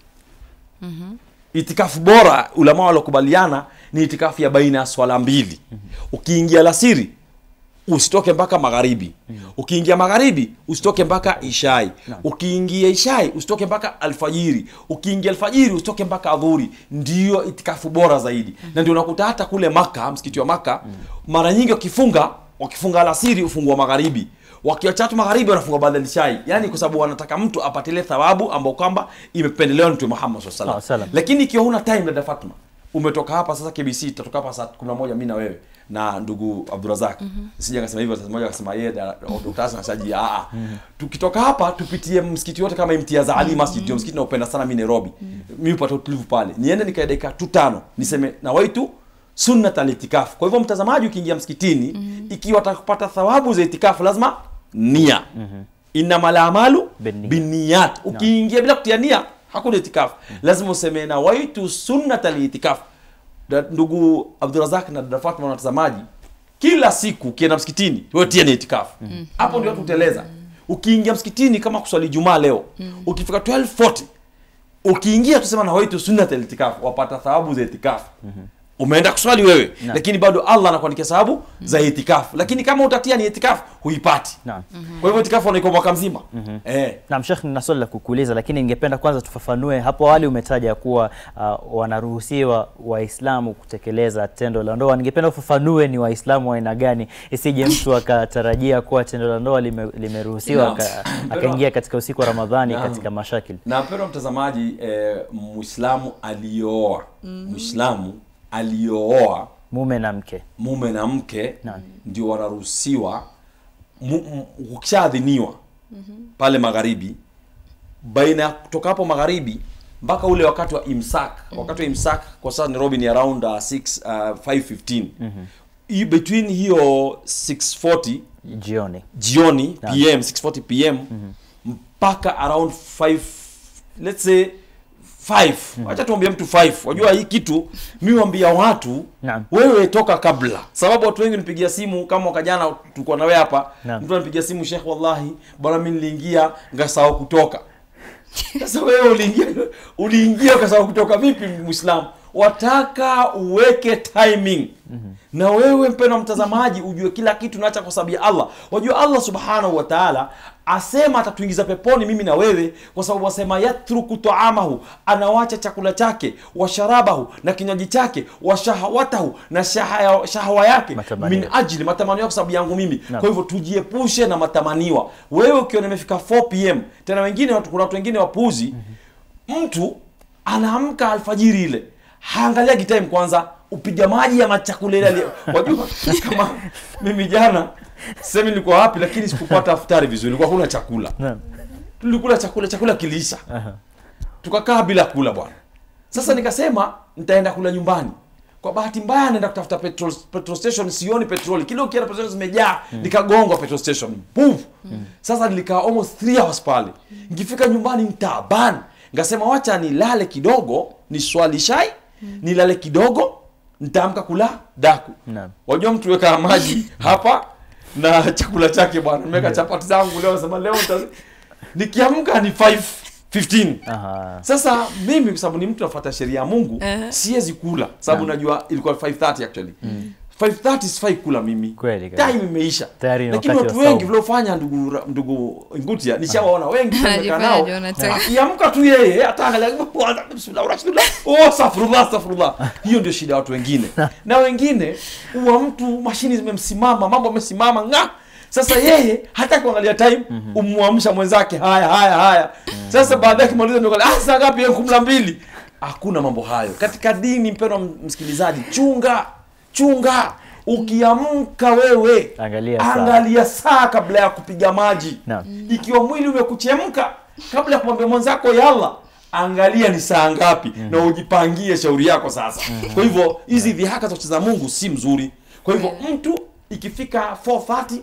Itikafu bora ulama walokubaliana ni itikafu ya baina ya swala mbili. Ukiingia alasiri usitoke mpaka magharibi. Ukiingia magharibi usitoke mpaka ishai. Ukiingia ishai usitoke mpaka alfajiri. Ukiingia alfajiri usitoke mpaka adhuhuri. Ndio itikafu bora zaidi. Na ndio unakuta hata kule Maka, msikiti wa Maka, mara nyingi wakifunga alasiri ufungua magharibi. Wakiachatu magharibi wanafunga baada ya ishai. Yaani kwa sababu wanataka mtu apatile thawabu ambao kwamba imependelewa na Mtume Muhammad sallallahu alaihi wasallam. Lakini ikiwa huna time dada Fatma, umetoka hapa sasa KBC, tutatoka hapa saa 11 mimi na wewe na ndugu Abdurazak. Sija akasema hivyo, sasa mmoja akasema yeye Dr. Hassan asaji tukitoka hapa tupitie msikiti wote kama Imtiaz Ali Masjid, ndio msikiti naupenda sana mimi Nairobi. Mimi upata utulivu pale. Niende nikae dakika 5 niseme na waitu sunnat al-itikaf. Kwa hivyo mtazamaji, ukiingia msikitini ikiwa utakupata thawabu za itikafu lazima nia. Innamal a'malu binniyat. Ukiingia bila kutia nia hakuna itikafu. Lazima useme na waitu sunnat al-itikaf. Ndugu Abdurazak na dada Fatma na watazamaji, kila siku ukienda msikitini wewe tia ni itikafu. Hapo ndio tuteleza. Ukiingia msikitini kama kuswali Jumaa leo, ukifika 12:40 ukiingia tusema na waitu sunnat al-itikaf, wapata thawabu za itikafu. Umeenda kuswali wewe, lakini bado Allah anakuandikia sababu za itikafu. Lakini kama utatia ni itikafu huipati. Kwa hivyo itikafu unaiko mwaka mzima. Naam Sheikh, nina swali la kukuuliza, lakini ningependa kwanza tufafanue. Hapo awali umetaja kuwa wanaruhusiwa Waislamu kutekeleza tendo la ndoa. Ningependa ufafanue ni Waislamu wa aina gani, isije mtu akatarajia kuwa tendo la ndoa limeruhusiwa akaingia katika usiku wa Ramadhani katika mashakili. Na mpendwa mtazamaji, Muislamu aliyooa, Muislamu aliyooa mume na mke ndio wanaruhusiwa ukishadhiniwa pale magharibi, baina kutoka hapo magharibi mpaka ule wakati wa imsak. Wakati wa imsak kwa sasa Nairobi ni around 5:15. Between hiyo 6:40 jioni PM 6:40 PM mpaka around 5, let's say 5. Acha tuambie mtu 5. Wajua hii kitu mimi waambia watu wewe toka kabla. Sababu watu wengi nipigia simu kama mwaka jana tulikuwa na wewe hapa. Mtu anipigia simu, Sheikh wallahi bwana mimi niliingia ngasahau kutoka. Sasa wewe uliingia ukasahau kutoka vipi Muislamu? Wataka uweke timing. Na wewe mpendwa mtazamaji ujue kila kitu naacha kwa sababu ya Allah. Wajua Allah subhanahu wa ta'ala asema atatuingiza peponi mimi na wewe kwa sababu asema yatruku ta'amahu, anawacha chakula chake, wa sharabahu na kinywaji chake, wa shahawatahu na shahawa yake, min ajli matamanio kwa sababu yangu mimi. Kwa hivyo tujiepushe na matamaniwa. Wewe ukiona imefika 4 PM, tena wengine kuna watu wengine wapuzi, mtu anaamka alfajiri ile haangalia time kwanza, upiga maji ya machakula ile. Wajua kama mimi jana sema nilikuwa wapi, lakini sikupata iftari vizuri, nilikuwa kuna chakula. Tulikula chakula kilisha. Tukakaa bila kula bwana. Sasa nikasema nitaenda kula nyumbani. Kwa bahati mbaya naenda kutafuta petrol station, sioni petrol. Kile ukienda petrol zimejaa, nikagongwa petrol station. Puf. Sasa nilikaa almost 3 hours pale. Nikifika nyumbani nitaban. Ngasema wacha nilale kidogo, ni swali shai, nilale kidogo, nitaamka kula daku. Wajua mtu weka maji hapa na chakula chake bwana. Nimeweka chapati zangu leo, nasema leo nikiamka ni 5:15. Sasa mimi kwa sababu ni mtu nafuata sheria ya Mungu, siwezi kula sababu najua ilikuwa 5:30 actually. 5:30 sifai kula mimi. Time imeisha. Lakini watu wengi vile ufanya ndugu Ngutia nishawaona wengi wamekaa nao. Akiamka tu yeye ataangalia bismillah. Astaghfirullah. Hiyo ndio shida watu wengine. Na wengine huwa mtu mashini zimemsimama, mambo yamesimama Sasa yeye hata kuangalia time ummuamsha mwenzake haya. Sasa baadaye kimaliza ndio saa ngapi? 12. Hakuna mambo hayo. Katika dini mpendwa msikilizaji, chunga ukiamka wewe angalia saa kabla ya kupiga maji. Ikiwa mwili umekuchemka kabla ya kumwambia mwenzako yalla, angalia ni saa ngapi na ujipangie shauri yako sasa. Kwa hivyo hizi dhihaka za kucheza Mungu si mzuri. Kwa hivyo mtu ikifika 4:30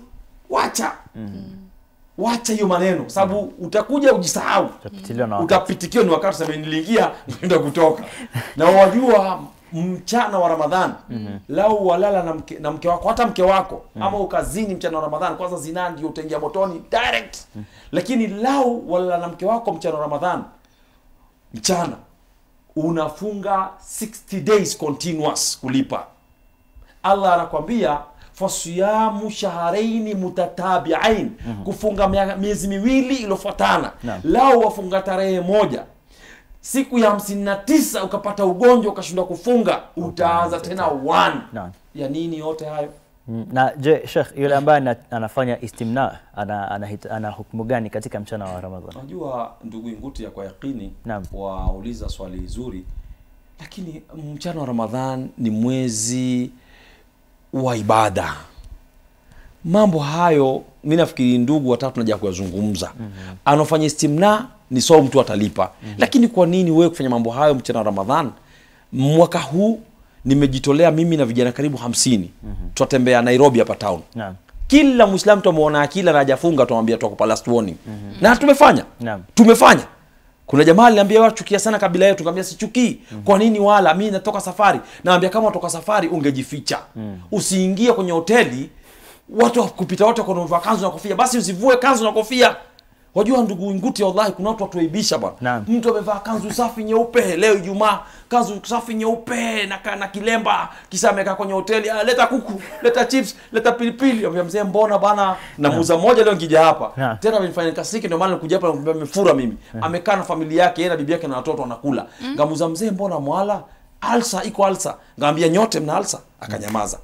wacha hiyo maneno sababu utakuja ujisahau. Utapitikiwa ni wakati sasa niliingia nenda kutoka. Na wajua mchana wa Ramadhan, lau walala na mke wako, hata mke wako, ama ukazini mchana wa Ramadhan, kwanza zina ndio utaingia motoni direct. Lakini lau walala na mke wako mchana wa Ramadhan, mchana unafunga 60 days continuous kulipa. Allah anakuambia fasiyamu shahrayn mutatabi'ain, kufunga miezi miwili iliyofuatana. Lao wafunga tarehe moja, siku ya 59 ukapata ugonjwa ukashindwa kufunga, utaanza tena 1. Ya nini yote hayo? Na je, Sheikh, yule ambaye anafanya istimna ana hukumu gani katika mchana wa Ramadhani? Unajua ndugu Nguti, ya kwa yakini wauliza swali zuri, lakini mchana wa Ramadhan ni mwezi wa ibada. Mambo hayo mimi nafikiri ndugu watatu tunaja kuyazungumza. Anofanya istimna ni sawa, mtu atalipa. Lakini kwa nini wewe kufanya mambo hayo mchana wa Ramadhan? Mwaka huu nimejitolea mimi na vijana karibu 50. Tutatembea Nairobi hapa town. Kila Muislamu tumuona akila na hajafunga tumwambia tukupa last warning. Na tumefanya. Tumefanya. Kuna jamaa aliniambia watu chukia sana kabila yetu, nikamwambia sichukii. Kwa nini wala mimi natoka safari? Naambia kama unatoka safari ungejificha. Usiingie kwenye hoteli watu kupita wote kwa kuvaa kanzu na kofia, basi usivue kanzu na kofia. Wajua ndugu Nguti, wallahi kuna watu watuaibisha bwana. Mtu amevaa kanzu safi nyeupe leo Ijumaa, kanzu safi nyeupe na kilemba, kisha amekaa kwenye hoteli, leta kuku, leta chips, leta pilipili. Ambia mzee, mbona bana na muuza moja leo nikija hapa. Tena amenifanya nikasiki, ndio maana nikuja hapa nakwambia nimefura mimi. Amekaa na familia yake, yeye na bibi yake na watoto wanakula. Ngamuza mzee, mbona mwala? Alsa iko alsa. Ngambia nyote mna alsa, akanyamaza.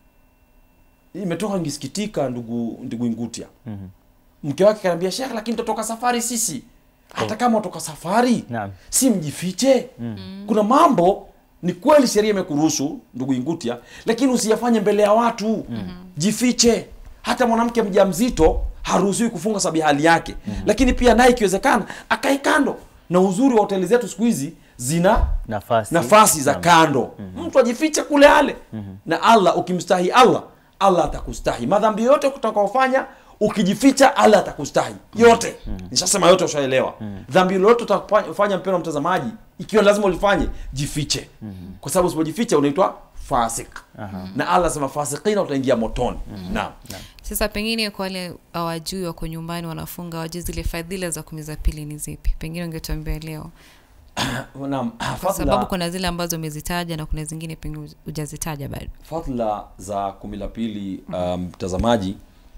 Imetoka ngisikitika ndugu Ngutia. Mke wake kanambia, Sheikh, lakini tutoka safari sisi. Hata kama utoka safari, si mjifiche. Kuna mambo ni kweli sheria imekuruhusu ndugu Ngutia, lakini usiyafanye mbele ya watu. Jifiche. Hata mwanamke mjamzito haruhusiwi kufunga sababu hali yake. Lakini pia naye ikiwezekana akae kando. Na uzuri wa hoteli zetu siku hizi zina nafasi za kando. Mtu ajifiche kule ale. Na Allah, ukimstahi Allah atakustahi. Madhambi yote utakayofanya ukijificha, Allah atakustahi yote. Nishasema yote ushaelewa. Dhambi lolote utakufanya, mpendwa mtazamaji, ikiwa lazima ulifanye, jifiche. Kwa sababu usipojificha unaitwa fasik. Na Allah sema fasikina utaingia motoni. Naam. Sasa pengine kwa wale hawajui, wako nyumbani wanafunga, wajui zile fadhila za 10 za pili ni zipi? Pengine ungetuambia leo. Naam, kwa sababu kuna zile ambazo umezitaja na kuna zingine pengine hujazitaja bado. Fadhila za 10 la pili, mtazamaji,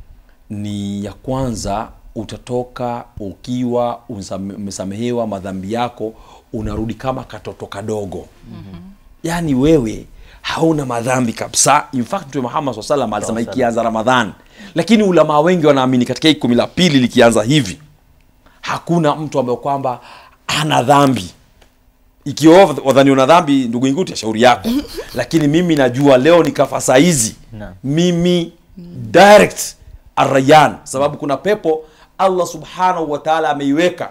ni ya kwanza, utatoka ukiwa umesamehewa madhambi yako, unarudi kama katoto kadogo. Yani wewe hauna madhambi kabisa. In fact Mtume Muhammad sallallahu alaihi wasallam alisema ikianza Ramadhan, lakini ulama wengi wanaamini katika hii 10 la pili likianza hivi, hakuna mtu ambaye kwamba ana dhambi. Ikiwa wadhani una dhambi, ndugu Nguti, shauri yako. Lakini mimi najua leo nikafasa hizi. Mimi direct Ar-Rayyan, sababu kuna pepo Allah subhanahu wa ta'ala ameiweka.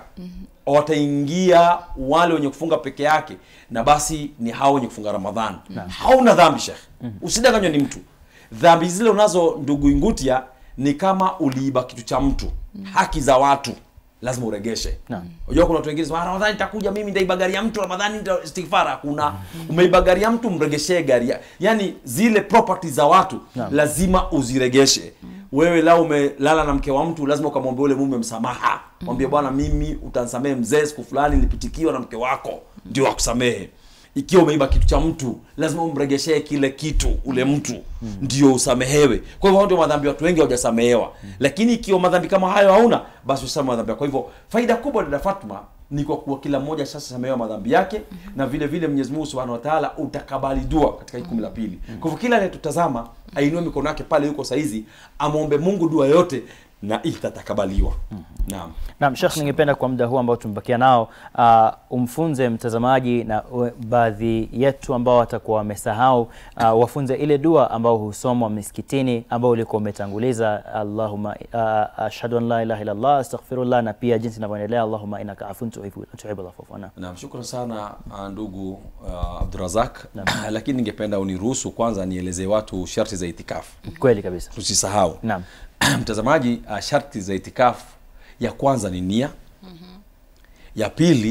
Wataingia wale wenye kufunga peke yake, na basi ni hao wenye kufunga Ramadhan. Hauna dhambi, Sheikh. Usidanganywe ni mtu. Dhambi zile unazo ndugu Ngutia ni kama uliiba kitu cha mtu, haki za watu, lazima uregeshe. Unajua kuna watu wengine wanasema Ramadhani itakuja, mimi ndaiba gari ya mtu, Ramadhani ndio istighfar. Hakuna. Umeiba gari ya mtu, mregeshee gari. Yani zile property za watu lazima uziregeshe. Wewe lao umelala na mke wa mtu, lazima ukamwombe yule mume msamaha. Mwambie, bwana, mimi utanisamehe mzee, siku fulani nilipitikiwa na mke wako, ndio akusamehe. Ikiwa umeiba kitu cha mtu, lazima umregeshee kile kitu ule mtu, ndio usamehewe. Kwa hivyo ndio madhambi watu wengi hawajasamehewa. Lakini ikiwa madhambi kama hayo hauna, basi usame madhambi. Kwa hivyo faida kubwa dada Fatma ni kwa kuwa kila mmoja sasa samehewa madhambi yake, na vile vile Mwenyezi Mungu Subhanahu wa Ta'ala utakabali dua katika 10 la pili. Kwa hivyo kila anayetutazama ainue mikono yake pale yuko saizi, amuombe Mungu dua yote na itatakabaliwa. Naam, Sheikh, ningependa kwa muda huu ambao tumebakia nao umfunze mtazamaji na baadhi yetu ambao watakuwa wamesahau, wafunze ile dua ambao husomwa misikitini ambao ulikuwa umetanguliza, Allahumma ashhadu an la ilaha illa Allah astaghfirullah, na pia jinsi inavyoendelea Allahumma innaka afun tuhibbul afwa. Naam, shukrani sana ndugu Abdurazak. Lakini ningependa uniruhusu kwanza nielezee watu sharti za itikafu. Kweli kabisa, tusisahau. Naam. Mtazamaji, sharti za itikafu, ya kwanza ni nia. Ya pili,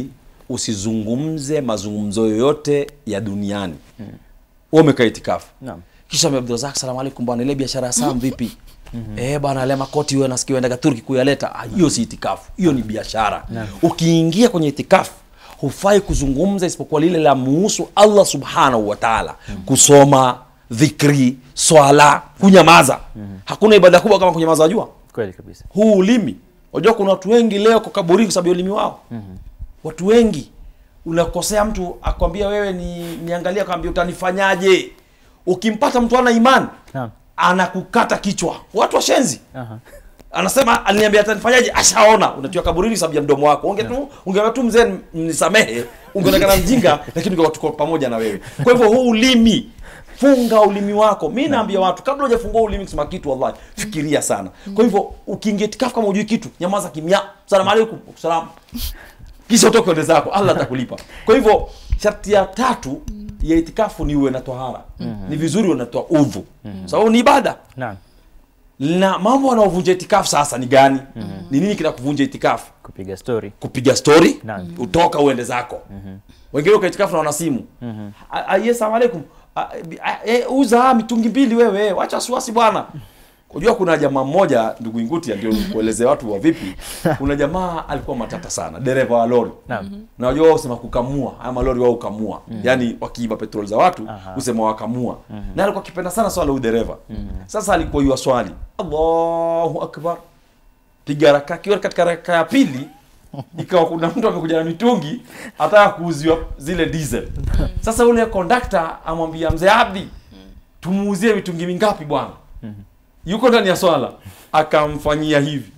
usizungumze mazungumzo yoyote ya duniani. Wewe umekaa itikafu. Naam. Kisha Abdulrazak, salamu alaykum bwana, ile biashara ya Sam vipi? Bwana ile makoti wewe nasikia unaenda Turki kuyaleta. Hiyo si itikafu. Hiyo ni biashara. Ukiingia kwenye itikafu hufai kuzungumza isipokuwa lile la muhusu Allah subhanahu wa ta'ala. Kusoma, dhikri, swala, kunyamaza. Hakuna ibada kubwa kama kunyamaza, wajua? Kweli kabisa. Huu ulimi. Wajua kuna watu wengi leo kwa kaburi kwa sababu ya ulimi wao. Watu wengi unakosea mtu akwambia wewe niangalia, akwambia utanifanyaje? Ukimpata mtu ana imani, anakukata kichwa. Watu washenzi. Anasema aliniambia atanifanyaje? Ashaona. Unatiwa kaburini sababu ya mdomo wako. Ungewa tu mzee nisamehe, ungeonekana mjinga lakini ungekuwa pamoja na wewe. Kwa hivyo huu ulimi, funga ulimi wako. Mimi naambia watu kabla hujafungua ulimi kusema kitu, wallahi fikiria sana. Kwa hivyo ukiingia itikafu kama hujui kitu, nyamaza kimya. Salamu alaykum. Salaam. Kisha utoke uende zako, Allah atakulipa. Kwa hivyo sharti ya 3 ya itikafu ni uwe na tahara. Ni vizuri unatoa udhu. Sababu ni ibada. Naam. Na mambo wanaovunja itikafu sasa ni gani? Ni nini kinakuvunja itikafu? Kupiga story. Utoka uende zako. Wengine uka itikafu na wana simu. Assalamu alaykum. Uza mitungi 2 wewe, wacha wasiwasi bwana. Unajua kuna jamaa mmoja ndugu Inguti, ndio kuelezea watu wa vipi. Kuna jamaa alikuwa matata sana, dereva wa lori. Na unajua wao usema kukamua, haya malori wao ukamua. Yaani wakiiba petrol za watu usema wakamua. Na alikuwa akipenda sana swala udereva. Sasa alikuwa yua swali, Allahu akbar. Piga raka, kiwa katika raka ya pili ikawa kuna mtu amekuja na mitungi ataka kuuziwa zile diesel. Sasa ule conductor amwambia mzee Abdi, tumuuzie mitungi mingapi bwana? Yuko ndani ya swala, akamfanyia hivi.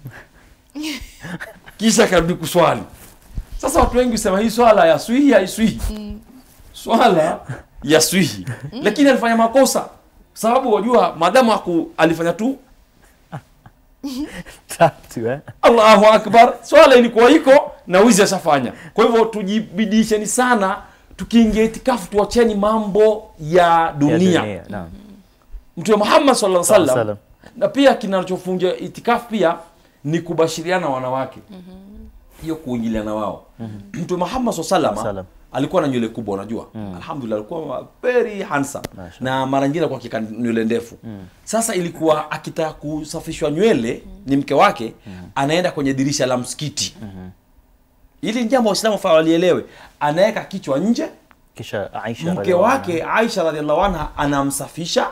Kisha akarudi kuswali. Sasa watu wengi usema hii swala ya swihi haiswihi. Swala ya swihi. Lakini alifanya makosa. Sababu wajua madamu alifanya tu tatu Allahu akbar. Swala ilikuwa iko na wizi ashafanya. Kwa hivyo tujibidisheni sana, tukiingia itikafu tuacheni mambo ya dunia. Naam. Mtume Muhammad sallallahu alaihi wasallam na pia kinachofunja itikafu pia ni kubashiriana wanawake. Hiyo kuingiliana wao. Mtume Muhammad sallallahu alaihi wasallam alikuwa na nywele kubwa, unajua. Alhamdulillah alikuwa very handsome. Na mara nyingine kwa kika nywele ndefu. Sasa ilikuwa akitaka kusafishwa nywele ni mke wake, anaenda kwenye dirisha la msikiti. Ili jambo Waislamu faa walielewe. Anaweka kichwa nje. Kisha Aisha mke wake Aisha radhiallahu anha anamsafisha,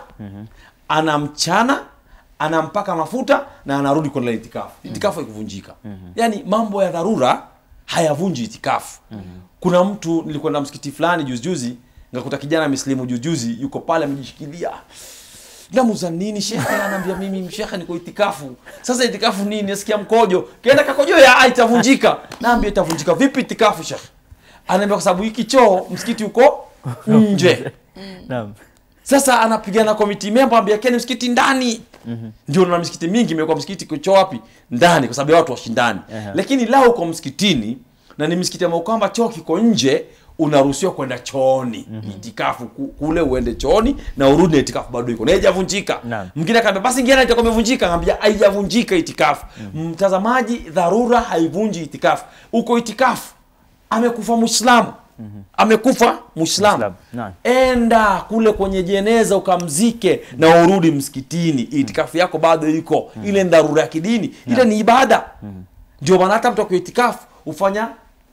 anamchana, anampaka mafuta na anarudi kwa itikafu. Itikafu haikuvunjika. Yaani mambo ya dharura hayavunji itikafu. Kuna mtu nilikwenda msikiti fulani juzi ngakuta kijana Muslimu juzi yuko pale amejishikilia. Namuza nini shekhe? Ananiambia mimi shekhe niko itikafu. Sasa itikafu nini? Nasikia mkojo. Kaenda kakojo ya itavunjika. Naambia itavunjika vipi itikafu shekhe? Ananiambia kwa sababu hiki choo msikiti uko nje. Naam. Sasa anapigana committee member ambia keni msikiti ndani. Ndio na msikiti mingi imekuwa msikiti kucho wapi? Ndani kwa sababu watu washindani. Lakini lao uko msikitini na ni msikiti ambao kwamba choo kiko nje, unaruhusiwa kwenda chooni. Itikafu kule uende chooni na urudi, itikafu bado iko. Na haijavunjika. Mwingine akamwambia basi ingia itakuwa imevunjika, anambia haijavunjika itikafu. Mtazamaji, dharura haivunji itikafu. Uko itikafu amekufa Muislamu. Amekufa Muislamu. Enda kule kwenye jeneza ukamzike na urudi msikitini. Itikafu yako bado iko. Ile dharura ya kidini, ile ni ibada. Ndio maana hata mtu kwa itikafu ufanya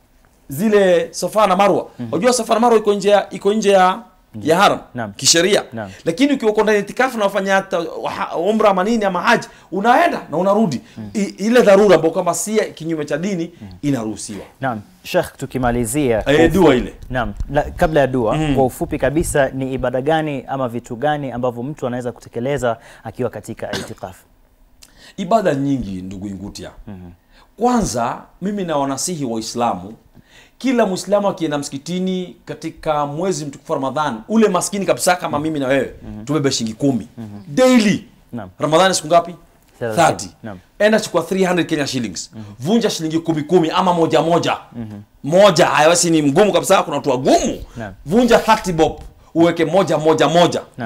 zile Safa na Marwa. Unajua Safa na Marwa iko nje ya haram kisheria. Lakini ukiwa ndani itikafu na ufanya umra manini ama haji, unaenda na unarudi. Ile dharura ambayo kama si kinyume cha dini inaruhusiwa. Naam. Sheikh, tukimalizia dua ile. Naam. Kabla ya dua, kwa ufupi kabisa ni ibada gani ama vitu gani ambavyo mtu anaweza kutekeleza akiwa katika itikafu? Ibada nyingi ndugu Ingutia. Kwanza mimi na wanasihi Waislamu, kila Muislamu akienda msikitini katika mwezi mtukufu Ramadhan, ule maskini kabisa kama mimi na wewe, tubebe shilingi 10 daily. Ramadhani siku ngapi? 30. Enda chukua 300 Kenya shillings. Vunja shilingi 10 ama moja. Moja haiwezi, ni mgumu kabisa, kuna watu wagumu. Vunja 30 bob, uweke moja.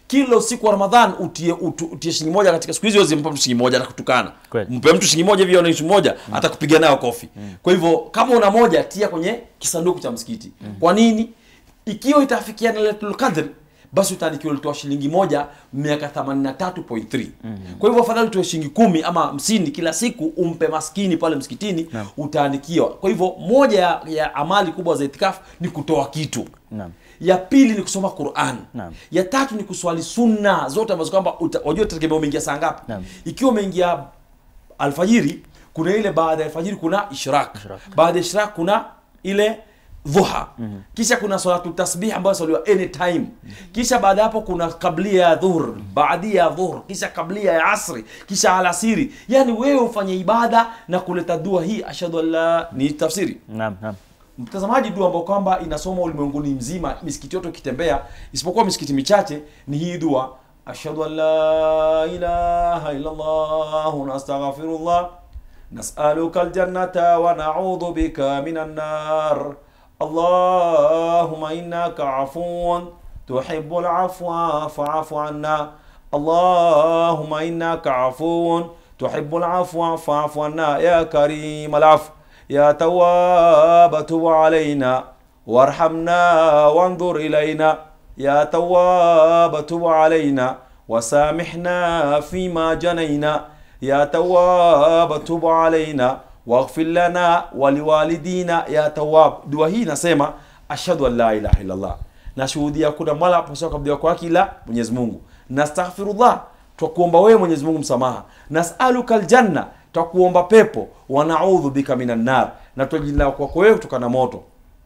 kila usiku wa Ramadhan utie shilingi moja katika siku hizo zimpa mtu shilingi moja atakutukana. Mpe mtu shilingi moja hivi shilingi moja atakupiga nayo kofi. Kwa hivyo kama una moja tia kwenye kisanduku cha msikiti. Kwa nini? Ikiwa itafikiana Lailatul Qadr basi utaandikiwa ulitoa shilingi moja miaka 83.3. Kwa hivyo afadhali utoe shilingi 10 ama 50 kila siku umpe maskini pale msikitini, utaandikiwa. Kwa hivyo moja ya amali kubwa za itikaf ni kutoa kitu. Ya pili ni kusoma Qur'an. Ya tatu ni kuswali sunna zote ambazo kwamba wajua tegemea umeingia saa ngapi. Ikiwa umeingia alfajiri, kuna ile baada ya alfajiri kuna ishraq. Baada ya ishraq kuna ile dhuha. Kisha kuna salatu tasbih ambayo swaliwa anytime. Kisha baada hapo kuna kablia ya dhuhur, baadia ya dhuhur, kisha kablia ya asri, kisha alasiri. Yani wewe ufanye ibada na kuleta dua hii ashhadu an la ni tafsiri. Mtazamaji, dua ambayo kwamba inasoma ulimwenguni mzima, misikiti yote ukitembea isipokuwa misikiti michache, ni hii dua ashhadu an la ilaha illa Allah nastaghfirullah nas'aluka aljannata wa na'udhu bika minan nar Allahumma innaka afuwun tuhibbul afwa fa'fu anna Allahumma innaka afuwun tuhibbul afwa fa'fu anna ya karim al-afw يا تواب تب علينا وارحمنا وانظر إلينا يا تواب تب علينا وسامحنا فيما جنينا يا تواب تب علينا واغفر لنا ولوالدينا يا تواب. Dua hii nasema ashhadu an la ilaha illa Allah, nashuhudia kuna mola apasaye kuabudiwa kwa haki ila Mwenyezi Mungu, nastaghfirullah, twakuomba wewe Mwenyezi Mungu msamaha, nas'aluka aljanna, twakuomba pepo, wa na'udhu bika minan nar, na tujilinda kwako wewe kutoka na moto.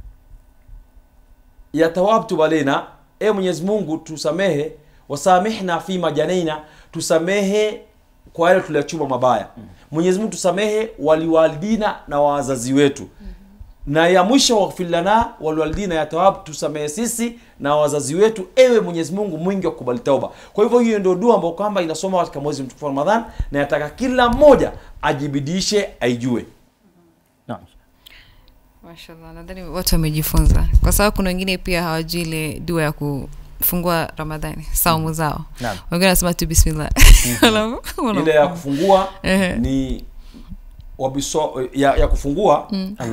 Ya tawabtu alaina, Mwenyezi Mungu tusamehe, wasamihna fi majanaina, tusamehe kwa yale tuliyachuma mabaya. Mwenyezi Mungu tusamehe waliwalidina, na wazazi wetu. Na ya mwisho waghfir lana waliwalidina, ya tawab, tusamehe sisi na wazazi wetu, ewe Mwenyezi Mungu mwingi wa kukubali tauba. Kwa hivyo hiyo ndio dua ambayo kwamba inasoma katika mwezi mtukufu wa Ramadhan, na yataka kila mmoja ajibidishe aijue. Naam. Mashallah, nadhani watu wamejifunza, kwa sababu kuna wengine pia hawajui ile dua ya kufungua Ramadhani, saumu zao. Wengine wanasema tu bismillah. Ile ya kufungua ni ya kufungua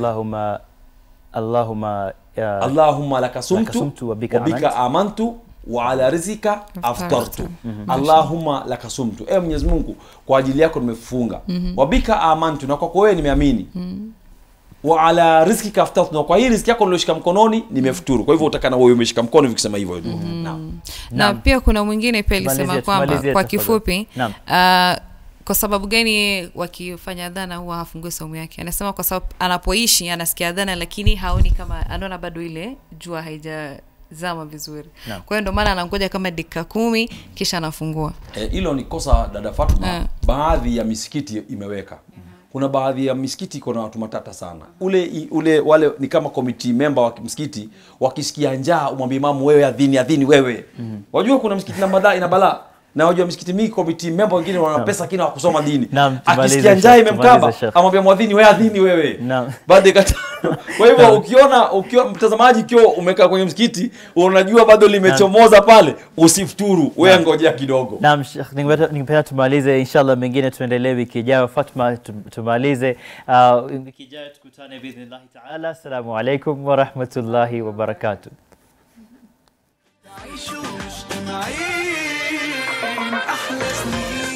Allahumma lakasumtu wa bika amantu wa ala rizika aftartu. Allahumma lakasumtu, Mwenyezi Mungu kwa ajili yako nimefunga. Wa bika amantu, na kwa wewe nimeamini. Wa ala rizika aftartu, na kwa hii riziki yako niloshika mkononi nimefuturu. Kwa hivyo utakana wewe umeshika mkono vikisema hivyo. Na pia kuna mwingine pia alisema kwamba kwa kifupi kwa sababu gani wakifanya adhana huwa hafungue saumu yake? Anasema kwa sababu anapoishi anasikia adhana lakini haoni, kama anaona bado ile jua haijazama vizuri. Kwa hiyo ndio maana anangoja kama dakika 10 kisha anafungua. Hilo ni kosa dada Fatuma. Baadhi ya misikiti imeweka. Kuna baadhi ya misikiti kuna watu matata sana. Wale ni kama committee member wa msikiti, wakisikia njaa umwambie imamu wewe adhini wewe. Wajua kuna msikiti na madai na balaa. Na wajua misikiti mingi committee member wengine wana pesa kina wa kusoma dini. Akisikia njaa imemkaba amwambia mwadhini wewe adhini wewe. Baada ya kwa hivyo ukiona mtazamaji ukiwa umekaa kwenye msikiti unajua bado limechomoza pale, usifuturu, wewe ngojea kidogo. Naam, ningependa tumalize, inshallah mengine tuendelee wiki ijayo. Fatma, tumalize wiki ijayo, tukutane باذن taala. Assalamu alaykum wa rahmatullahi wa barakatuh. أحلى سنين